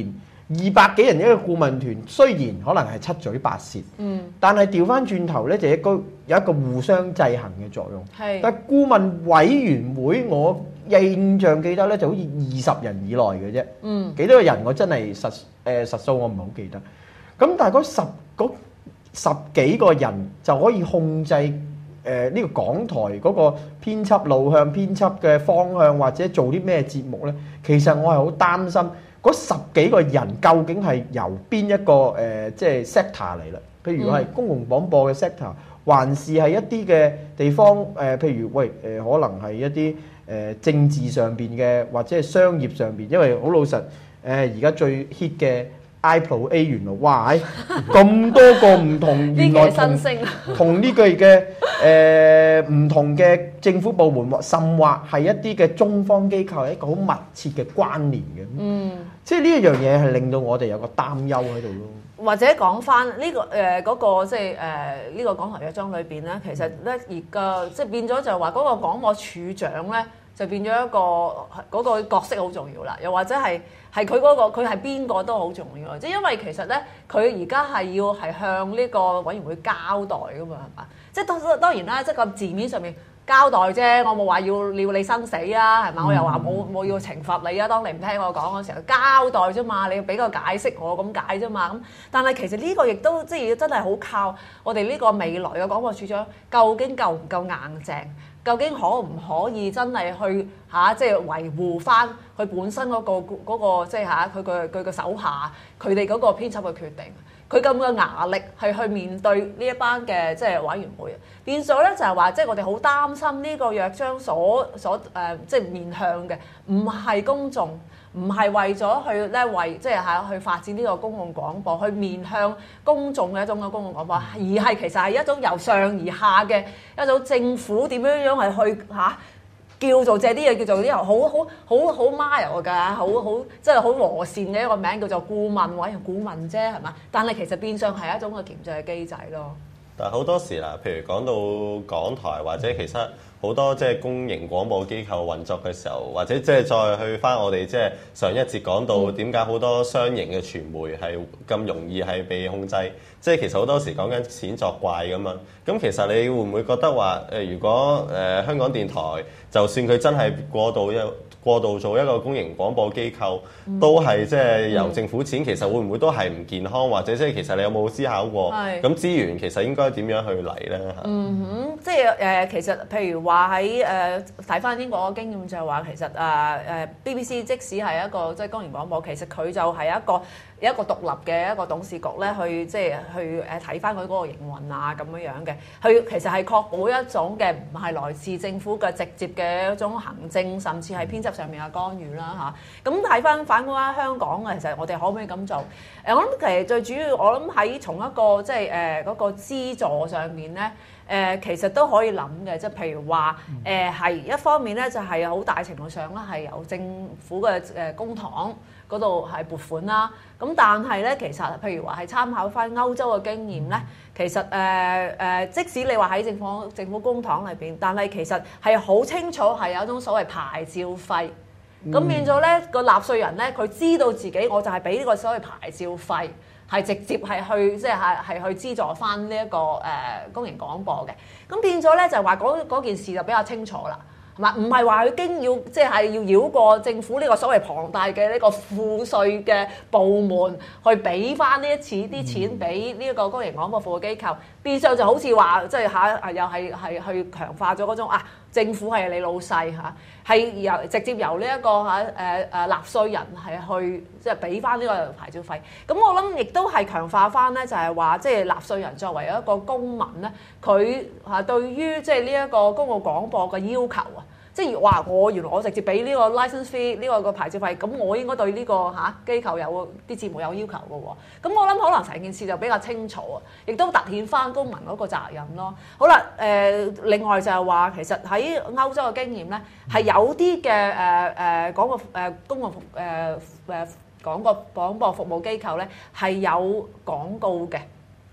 二百幾人一個顧問團，雖然可能係七嘴八舌， 嗯， 但係調翻轉頭咧，就一個有一個互相制衡嘅作用。 係。 但係顧問委員會，我印象記得咧，就好似二十人以內嘅啫。 嗯。 幾多個人我真係實誒、呃、實數我唔係好記得。咁但係嗰十嗰十幾個人就可以控制誒呢、呃這個港台嗰個編輯路向、編輯嘅方向，或者做啲咩節目咧？其實我係好擔心。嗰十幾個人究竟係由邊一個誒、呃、即係 sector 嚟啦？譬如係公共廣播嘅 sector，還是係一啲嘅地方誒、呃？譬如喂誒、呃，可能係一啲誒、呃、政治上邊嘅，或者係商業上邊。因為好老實誒，而、呃、家最 hit 嘅 iPro A 原來哇，咁多個唔同，原來同同呢個嘅誒唔同嘅政府部門或甚或係一啲嘅中方機構係一個好密切嘅關聯嘅。嗯。即係呢一樣嘢係令到我哋有個擔憂喺度咯。 或者講翻呢個誒嗰、呃那個即係誒呢個港台約章裏邊咧，其實咧而家即係變咗就係話嗰個廣播處長咧就變咗一個嗰、那個角色好重要啦。又或者係係佢嗰個佢係邊個都好重要。即係因為其實咧佢而家係要係向呢個委員會交代噶嘛，係嘛？即係當當然啦，即係個字面上面。交代啫，我冇話要料你生死啊，係嘛？我又話冇冇要懲罰你啊。當你唔聽我講嗰時候，交代啫嘛，你要俾個解釋我咁解啫嘛。咁但係其實呢個亦都即係真係好靠我哋呢個未來嘅廣播處長，究竟夠唔夠硬淨？究竟可唔可以真係去嚇即係維護翻佢本身嗰、嗰個嗰、嗰個即係嚇佢個佢個手下佢哋嗰個編輯嘅決定？佢咁嘅牙力係去面對呢一班嘅即係委員會，變咗咧就係話，即係我哋好擔心呢個約章所所誒、呃、即係面向嘅，唔係公眾，唔係為咗去咧為即係嚇去發展呢個公共廣播，去面向公眾嘅一種嘅公共廣播，而係其實係一種由上而下嘅一種政府點樣樣係去嚇。啊叫做借啲嘢叫做啲好好好好 mild 㗎，好好即係好和善嘅一個名叫做顧問委員顧問啫，係嘛？但係其實變相係一種嘅鉗制嘅機制咯。 但係好多時啦，譬如講到港台或者其實好多即係公營廣播機構運作嘅時候，或者即係再去翻我哋即係上一節講到點解好多商營嘅傳媒係咁容易係被控制，即係其實好多時講緊錢作怪咁樣。咁其實你會唔會覺得話誒，如果誒、呃、香港電台就算佢真係過度一過度做一個公營廣播機構，嗯、都係即係由政府錢，其實會唔會都係唔健康？或者即係其實你有冇思考過？咁資源其實應該點樣去嚟咧？ 嗯哼，即係誒、呃，其實譬如話喺誒睇翻英國嘅經驗就係話，其實誒誒、呃、B B C 即使係一個即係公營廣播，其實佢就係一個有一個獨立嘅一個董事局咧，去即係去誒睇翻佢嗰個營運啊咁樣樣嘅，佢其實係確保一種嘅唔係來自政府嘅直接嘅一種行政，甚至係編輯上面嘅干預啦嚇。咁睇翻反觀翻香港嘅，其實我哋可唔可以咁做？誒、呃，我諗其實最主要，我諗喺從一個即係誒嗰個資助上面咧。誒、呃、其實都可以諗嘅，即係譬如話誒係一方面咧，就係、是、好大程度上咧係由政府嘅誒公帑嗰度係撥款啦。咁但係咧，其實譬如話係參考翻歐洲嘅經驗咧，其實誒誒、呃呃，即使你話喺政府政府公帑裏邊，但係其實係好清楚係有一種所謂牌照費。咁、嗯、變咗咧個納稅人咧，佢知道自己我就係俾呢個所謂牌照費。係直接係去即係係係去資助翻呢一個誒、呃、公營廣播嘅，咁變咗咧就話嗰件事就比較清楚啦，係嘛？唔係話佢經要即係要繞過政府呢個所謂龐大嘅呢個賦稅嘅部門去俾翻呢一次啲錢俾呢一個公營廣播服務機構，變相就好似話即係嚇又係係去強化咗嗰種啊政府係你老細嚇，係由直接由呢一個嚇誒誒納稅人係去即係俾翻呢個牌照費。咁我諗亦都係強化翻咧，就係話即係納稅人作為一個公民咧，佢嚇對於即係呢一個公共廣播嘅要求啊。即係話我原來我直接俾呢個 license fee 呢個個牌照費，咁我應該對呢、這個嚇、啊、機構有啲節目有要求嘅喎。咁我諗可能成件事就比較清楚啊，亦都凸顯翻公民嗰個責任咯。好啦，誒、呃、另外就係話其實喺歐洲嘅經驗咧，係有啲嘅誒誒廣播誒公共服誒誒廣播廣播服務機構咧係有廣告嘅。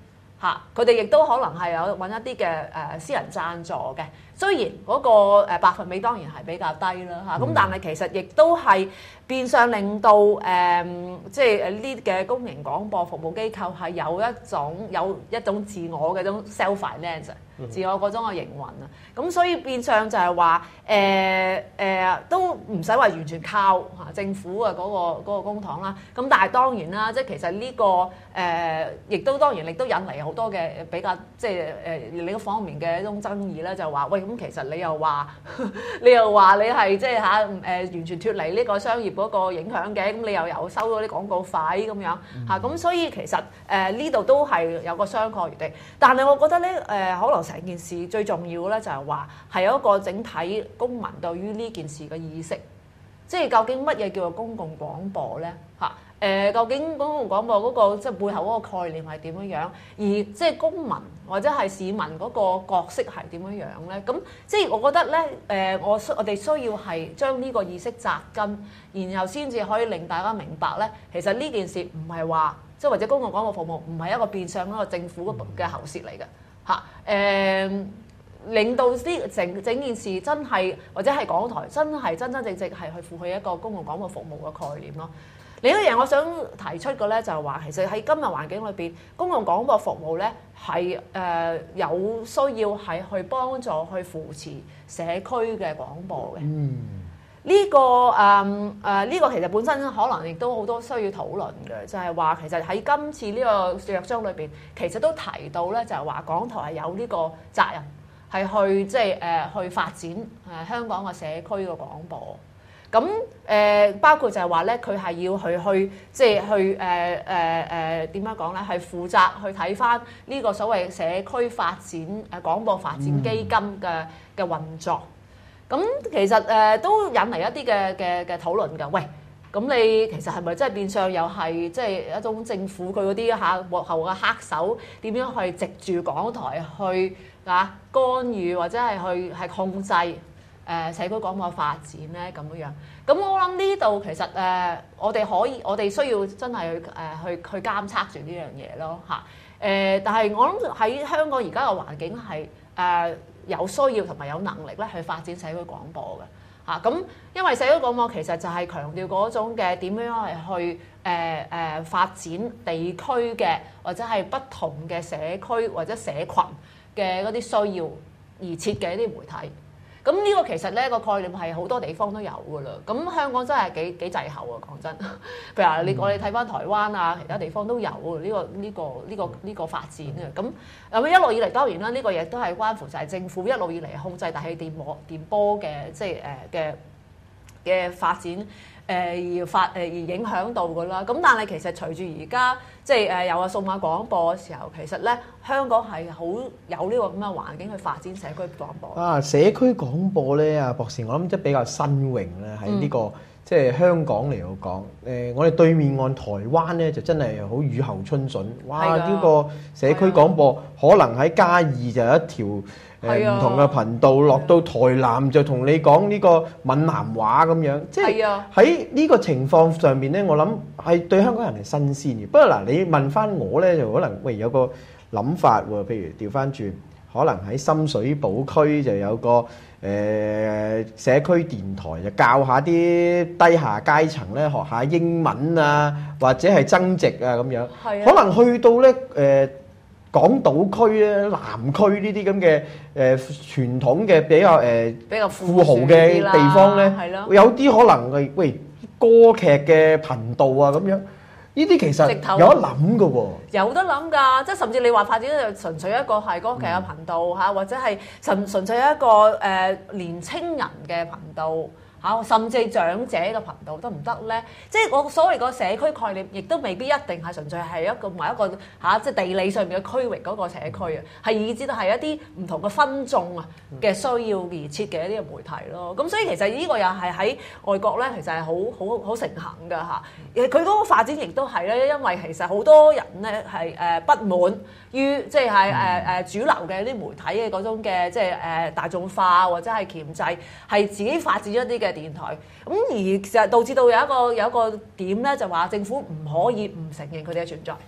嚇，佢哋亦都可能係有揾一啲嘅誒私人贊助嘅。雖然嗰個誒百分比當然係比較低啦嚇，咁、嗯、但係其實亦都係變相令到誒、呃、即係誒呢啲嘅公營廣播服務機構係有一種有一種自我嘅種 self finance、嗯、自我嗰種嘅營運啊，咁所以變相就係話誒誒都唔使話完全靠嚇政府嘅嗰、嗰個嗰個公帑啦，咁但係當然啦，即係其實呢、呢個誒亦、呃、都當然亦都引嚟好多嘅比較即係誒另一方面嘅一種爭議咧，就話喂。咁其實你又話，你又話你係即係嚇誒完全脫離呢個商業嗰個影響嘅，咁你又有收咗啲廣告費咁樣嚇，咁、嗯、所以其實誒呢度都係有個商榷餘地。但係我覺得咧誒、呃，可能成件事最重要咧就係話係有一個整體公民對於呢件事嘅意識，即係究竟乜嘢叫做公共廣播咧嚇？誒、呃，究竟公共廣播嗰、那個即係背後嗰個概念係點樣樣？而即係公民或者係市民嗰個角色係點樣樣咧？咁即係我覺得咧，誒、呃，我需我哋需要係將呢個意識扎根，然後先至可以令大家明白咧，其實呢件事唔係話即係或者公共廣播服務唔係一個變相一個政府嘅喉舌嚟嘅嚇。誒、呃，令到呢整整件事真係或者係港台真係真真正正係去負起一個公共廣播服務嘅概念咯。另一樣我想提出嘅咧就係話，其實喺今日環境裏邊，公共廣播服務咧係誒有需要係去幫助去扶持社區嘅廣播嘅。嗯，呢、這個誒誒呢個其實本身可能亦都好多需要討論嘅，就係、是、話其實喺今次呢個約章裏邊，其實都提到咧就係話港台係有呢個責任係去即係誒去發展誒、呃、香港嘅社區嘅廣播。咁誒、呃、包括就係話咧，佢係要去去即係去誒誒誒點樣講咧？係負責去睇返呢個所謂社區發展誒廣播發展基金嘅嘅運作。咁其實誒、呃、都引嚟一啲嘅嘅嘅討論㗎。喂，咁你其實係咪真係變相又係即係一種政府佢嗰啲嚇幕後嘅黑手點樣去藉住港台去啊干預或者係去係控制？誒社區廣播發展咧咁樣樣，咁我諗呢度其實誒、呃、我哋可以，我哋需要真係去誒、呃、去去監測住呢樣嘢咯嚇。誒、呃，但係我諗喺香港而家嘅環境係誒、呃、有需要同埋有能力咧去發展社區廣播嘅嚇。咁、啊、因為社區廣播其實就係強調嗰種嘅點樣係去誒誒、呃呃、發展地區嘅或者係不同嘅社區或者社群嘅嗰啲需要而設嘅一啲媒體。咁呢個其實咧個概念係好多地方都有㗎啦。咁香港真係幾幾滯後啊！講真，譬如話你我哋睇翻台灣啊，其他地方都有呢、呢個呢、呢個呢、呢個呢、呢個發展嘅。咁咁一路以嚟當然啦，呢、呢個亦都係關乎就係政府一路以嚟控制大氣電波電波嘅即係誒嘅嘅發展。誒而發誒而影響到㗎啦，咁但係其實隨住而家即係誒有個數碼廣播嘅時候，其實咧香港係好有呢個咁嘅環境去發展社區廣播。啊， 社區廣播咧，啊博士，我諗即係比較新穎咧喺呢個、嗯、即係香港嚟講。誒、呃，我哋對面岸台灣咧就真係好雨後春筍。哇！呢、呢個社區廣播可能喺嘉義就有一條。誒唔同嘅頻道落到台南就同你講呢個閩南話咁樣，即係喺呢個情況上面咧，我諗係對香港人係新鮮嘅。不過嗱，你問翻我咧，就可能喂有個諗法喎，譬如調翻轉，可能喺深水埗區就有個誒、呃、社區電台，就教下啲低下階層咧學下英文啊，或者係增值啊咁樣。可能去到咧誒。呃港島區咧、南區呢啲咁嘅誒傳統嘅比較誒、呃、 比較富豪嘅地方咧，有啲可能係喂歌劇嘅頻道啊咁樣，呢啲其實有得諗㗎喎， 有得諗㗎，即係甚至你話發展就純粹一個係歌劇嘅頻道嚇，嗯、或者係純純粹一個誒、呃、年青人嘅頻道。甚至長者嘅頻道得唔得咧？即係我所謂個社區概念，亦都未必一定係純粹係一個唔係一個嚇，即係地理上面嘅區域嗰個社區啊，係以至到係一啲唔同嘅分眾啊嘅需要而設嘅一啲嘅媒體咯。咁所以其實呢個又係喺外國咧，其實係好好好盛行㗎嚇。佢嗰個發展亦都係咧，因為其實好多人咧係誒不滿於即係係誒誒主流嘅啲媒體嘅嗰種嘅即係誒大眾化或者係鉗制，係自己發展一啲嘅電台，咁而其實導致到有一個有一個點咧，就話政府唔可以唔承認佢哋嘅存在，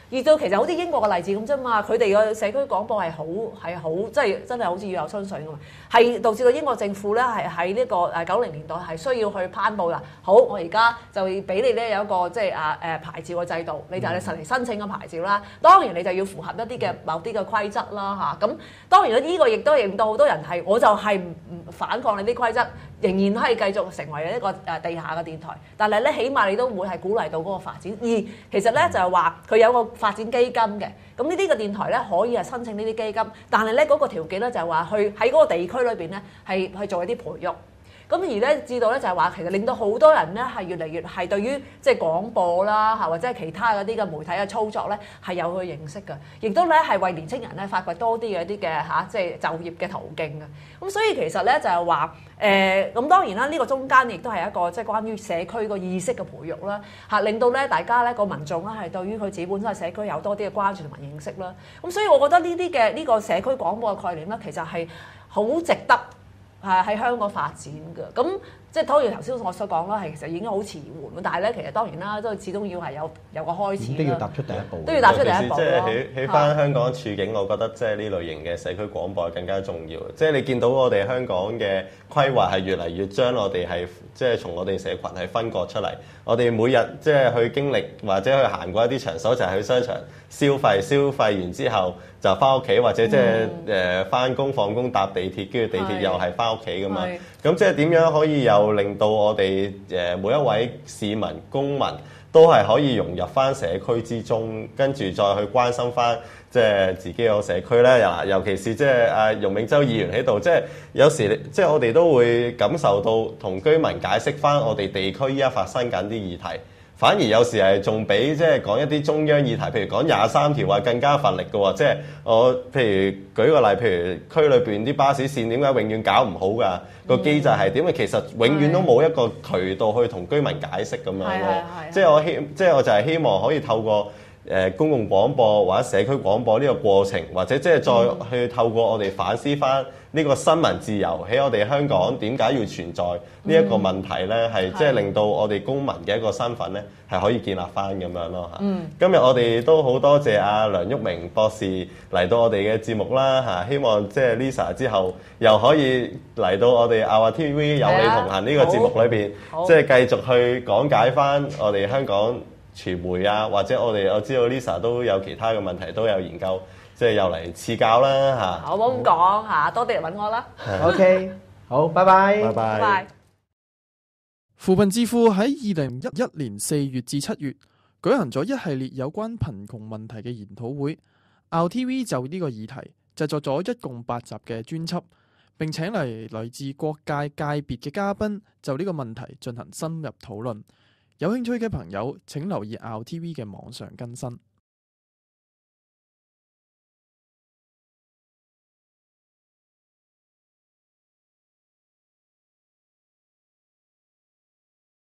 而到其實好似英國嘅例子咁啫嘛，佢哋嘅社區廣播係好係好，即係真係好似雨後春筍㗎嘛，係導致到英國政府咧係喺呢個誒九零年代係需要去頒布啦。好，我而家就俾你咧有一個即係啊誒牌照嘅制度，你就係實嚟申請個牌照啦。當然你就要符合一啲嘅某啲嘅規則啦嚇。咁當然啦，呢個亦都令到好多人係，我就係唔唔反抗你啲規則，仍然可以繼續成為一個誒地下嘅電台。但係咧，起碼你都會係鼓勵到嗰個發展。而其實咧就係話佢有個發展基金嘅，咁呢啲嘅電台咧可以係申請呢啲基金，但係咧嗰個條件咧就係話去喺嗰個地區裏邊咧係去做一啲培育。咁而咧至到咧就係話，其實令到好多人咧係越嚟越係對於即係廣播啦嚇，或者係其他嗰啲嘅媒體嘅操作咧係有去認識嘅，亦都咧係為年青人咧發掘多啲嘅一啲嘅嚇即係就業嘅途徑嘅。咁所以其實咧就係話誒咁當然啦，呢個中間亦都係一個即係關於社區個意識嘅培育啦嚇，令到咧大家咧個民眾咧係對於佢自己本身嘅社區有多啲嘅關注同埋認識啦。咁所以我覺得呢啲嘅呢個社區廣播嘅概念咧，其實係好值得。係喺香港發展嘅，咁即係當然頭先我所講啦，係其實已經好遲緩，但係咧其實當然啦，都始終要係有有個開始都要踏出第一步， 都要踏出第一步即係起起翻香港處境，我覺得即係呢類型嘅社區廣播係更加重要。即係你見到我哋香港嘅規劃係越嚟越將我哋係即係從我哋社群係分割出嚟。我哋每日即係去經歷或者去行過一啲場所，就係去商場消費，消費完之後就翻屋企，或者即係誒翻工放工搭地鐵，跟住地鐵又係翻屋企噶嘛。咁即係點樣可以又令到我哋誒每一位市民公民都係可以融入翻社區之中，跟住再去關心翻即係自己個社區咧。尤尤其是即係阿容銘洲議員喺度，即係有時即係我哋都會感受到同居民解釋翻我哋地區依家發生緊啲議題。反而有時係仲比即係講一啲中央議題，譬如講廿三條啊，更加乏力嘅喎。即係我譬如舉個例，譬如區裏邊啲巴士線點解永遠搞唔好㗎？個機制係點？因為其實永遠都冇一個渠道去同居民解釋咁樣咯。即係我希，即係我就係希望可以透過誒公共廣播或者社區廣播呢個過程，或者即係再去透過我哋反思翻呢個新聞自由喺我哋香港點解要存在呢一個問題咧，係即係令到我哋公民嘅一個身份咧係可以建立翻咁樣咯嚇。嗯、今日我哋都好多謝阿梁旭明博士嚟到我哋嘅節目啦嚇，希望即係 Lisa 之後又可以嚟到我哋亞華 T V 有你同行呢個節目裏邊，即係繼續去講解翻我哋香港傳媒啊，或者我哋我知道 Lisa 都有其他嘅問題都有研究，即係又嚟賜教啦嚇。 我冇咁講嚇，多啲嚟揾我啦。 OK，好，拜拜， 拜拜。 拜拜。 扶貧智庫喺二零一一年四月至七月舉行咗一系列有關貧窮問題嘅研討會。R T V 就呢個議題製作咗一共八集嘅專輯，並請嚟來自各界界別嘅嘉賓就呢個問題進行深入討論。有興趣嘅朋友請留意R T V嘅網上更新。